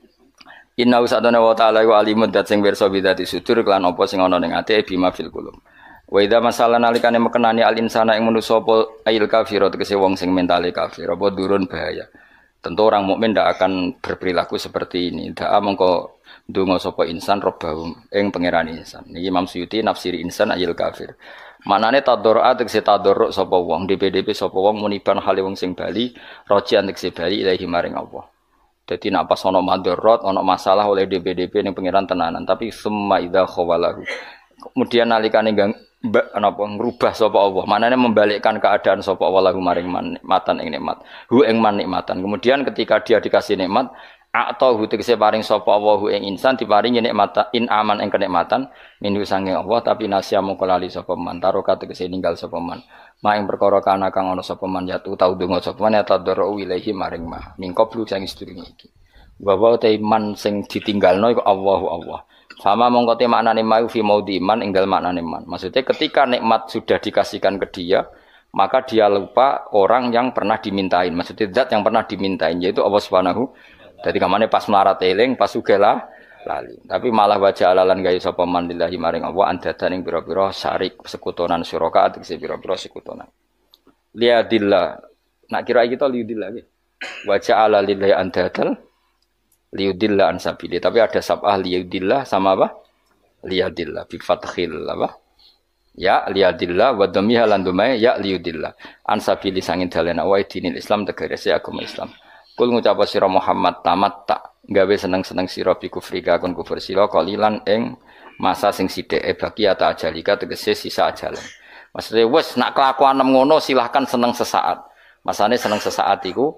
Inna usadana wa ta'ala wa alimud dat sing pirsa bidati sudur kelan apa sing ana ning ati bima fil qulub. Wa idza masalah nalikane mekenani al insana ing manusa apa ail kafir tegese wong sing mentale kafir apa durun bahaya. Tentu orang mukmin ndak akan berperilaku seperti ini. Daa mengko ndonga sapa insan robbahum ing pangeran insan. Niki Imam Suyuti nafsiri insan ayil kafir. Manane tadorra tegese tadorruk sapa wong D P D P sapa wong muniban hale wong sing bali rojian tegese bali ilahi maring Allah. Dadi nek pas ana madharat, ana masalah oleh D P D P ning pangeran tenanan, tapi summa idza khawalahu. Kemudian nalikane napa ngrubah sapa Allah, manane membalikkan keadaan sapa Allah lahu maring nikmatan ing nikmat. Hu ing man nikmatan. Kemudian ketika dia dikasih nikmat atau hu tegese paring sapa Allah hu ing insan diparingi nikmat in aman ing kenikmatan minhu sange Allah tapi nasya mongko lali sapa man taroka tegese ninggal sapa man ma ing perkara kana kang ana sapa man yatu tau donga sapa man ya tadarru ilahi maring ma mingko blu sang sedurunge iki wa wa ta iman sing ditinggalno iku Allahu Allah sama mongko te maknane mau fi maudi iman ing dalem maknane man maksudnya ketika nikmat sudah dikasihkan ke dia maka dia lupa orang yang pernah dimintain maksudnya zat yang pernah dimintain yaitu Allah Subhanahu. Jadi kamane pas melarat eling, pas sugela lali. Tapi malah wajah alalan gawe sapa man lillahi maring Allah andadan ing pira-pira syarik sekutonan suraka tegese pira-pira sekutonan. Liadillah. Nak kira kita liudillah iki. Wajah ala lillahi andadan liudillah an sabili. Tapi ada sabah liudillah sama apa? Liadillah bi fathil apa? Ya liadillah wa dhammiha lan dumai ya liudillah. An sabili sangin dalan wa dinil Islam tegese agama Islam. Kul ngucap sira Muhammad tamat tak gawe seneng-seneng sira bi kufrika kon kufur sira kalilan ing masa sing sithik e baki ata ajalika tegese sisa ajalan. Maksudnya wis nak kelakuan ngono silahkan seneng sesaat. Masane seneng sesaat iku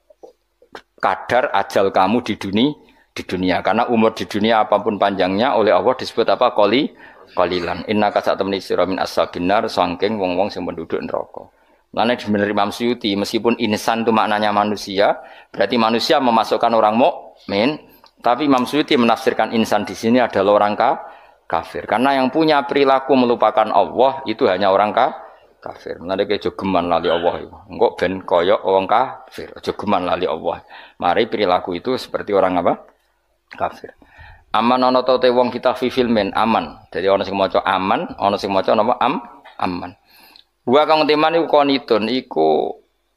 kadar ajal kamu di dunia di dunia karena umur di dunia apapun panjangnya oleh Allah disebut apa qali qalilan. Innaka satamni sira min ashabinar saking wong-wong sing penduduk neraka. Lainnya benar Imam Suyuti, meskipun insan itu maknanya manusia, berarti manusia memasukkan orang mukmin, tapi Imam Suyuti menafsirkan insan di sini adalah orang ka, kafir. Karena yang punya perilaku melupakan Allah itu hanya orang ka, kafir. Nanti kayak jogeman lali Allah itu. Enggak ben koyok orang kafir, jogeman lali Allah. Mari perilaku itu seperti orang apa? Kafir. Aman ana ta te wong kita fi filmen aman. Jadi ana sing maca aman, ana sing maca napa am aman. Wa kang teman iku konitun iku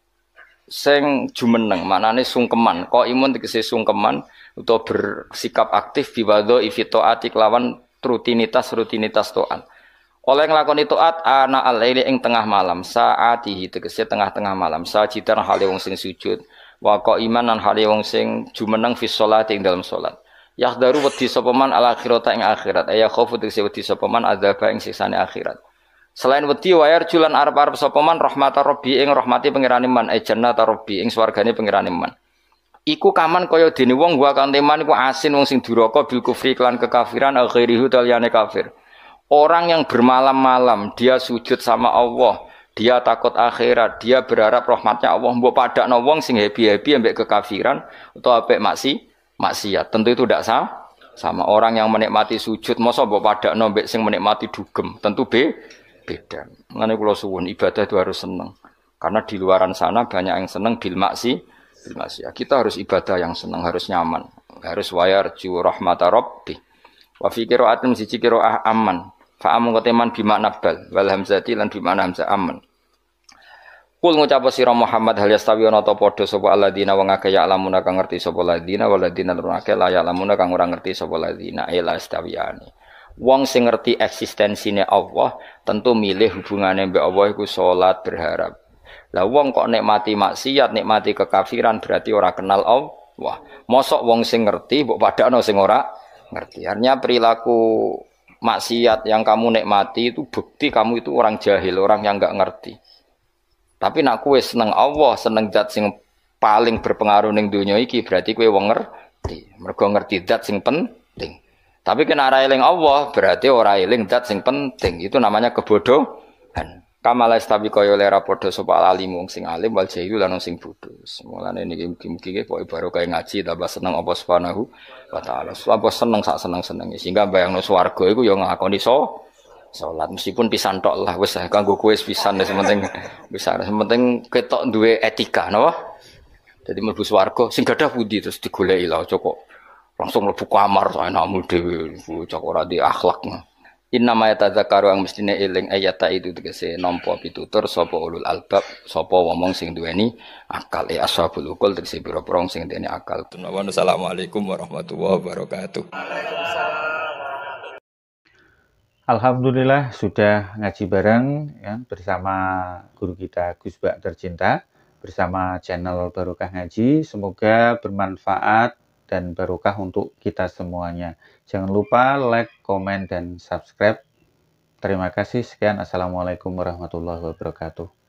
sing jumeneng, maknane sungkeman. Kok imun tegese sungkeman utawa bersikap aktif biwadho ifitoati kelawan rutinitas-rutinitas taat. Oleh nglakoni taat ana al-laili ing tengah malam, saatihi tegese tengah-tengah malam, sajidan hale wong sing sujud, wa qaiman lan hale wong sing jumeneng fi sholati ing dalam salat. Yahdaru wedi sapa man al-akhirata ing akhirat, ya khaufu tegese wedi sapa man adzaba ing siksane akhirat. Selain wedi wayar julan arep-arep sapa man rahmatar rabbi ing rahmati pangerane man e jannata rabbi ing swargane pangerane man. Iku kaman kaya dene wong wa kan teman iku asin wong sing duraka bil kufri lan kekafiran akhirihu taliyane kafir. Orang yang bermalam-malam dia sujud sama Allah, dia takut akhirat, dia berharap rahmatnya Allah, mbok padakno wong sing happy-happy ambek kekafiran utawa ambek maksi maksiat. Tentu itu tidak sama. Sama orang yang menikmati sujud masa mbok padakno ambek sing menikmati dugem. Tentu be beda. Mengenai kula suwun ibadah itu harus senang. Karena di luaran sana banyak yang senang bil maksi, bil maksi. Kita harus ibadah yang senang, harus nyaman, harus wayarju rahmata rabbi. Wa fi qira'atin siji qira'ah aman. Fa amun teman bi makna bal wal hamzati lan bi makna hamzah aman. Kul ngucap sira Muhammad hal yastawi ana ta padha sapa alladzina wong akeh ya lamuna kang ngerti sapa alladzina waladina lan akeh la ya lamuna kang ora ngerti sapa alladzina ila istawiyani. Wong sing ngerti eksistensine Allah tentu milih hubungane mbek Allah iku salat berharap. Lah wong kok nikmati maksiat, nikmati kekafiran berarti ora kenal Allah. Mosok wong sing ngerti mbok padakno sing ora ngerti. Artinya perilaku maksiat yang kamu nikmati itu bukti kamu itu orang jahil, orang yang enggak ngerti. Tapi nak kowe seneng Allah, seneng zat sing paling berpengaruh ning donya iki berarti kowe wong ngerti. Mergo ngerti zat sing penting. Tapi kena ora eling Allah berarti ora eling zat sing penting. Itu namanya kebodohan. Kamala istabi kaya lera padha sapa alim wong sing alim wal jahil lan sing bodho. Mulane niki mugi-mugi kok barokah ngaji tambah seneng apa subhanahu wa taala. Apa seneng sak seneng-senenge sehingga bayangno swarga iku ya ngakoni so salat meskipun pisan tok lah wis kanggo kowe pisan wis penting wis penting ketok duwe etika napa. Dadi mlebu swarga sing gadah pundi terus digoleki lha aja kok langsung mlebu kamar anakmu dhewe bocah ora di akhlak. Inna ma yatadzakaru ang mestine eling ayata itu tegese nampa pitutur sapa ulul albab sapa wong sing duweni akal e ashabul ukul tegese pira-pira sing duweni akal. Assalamualaikum warahmatullahi wabarakatuh. Alhamdulillah sudah ngaji bareng ya, bersama guru kita Gus Bak tercinta bersama channel Barokah Ngaji. Semoga bermanfaat dan barokah untuk kita semuanya. Jangan lupa like, komen, dan subscribe. Terima kasih. Sekian. Assalamualaikum warahmatullahi wabarakatuh.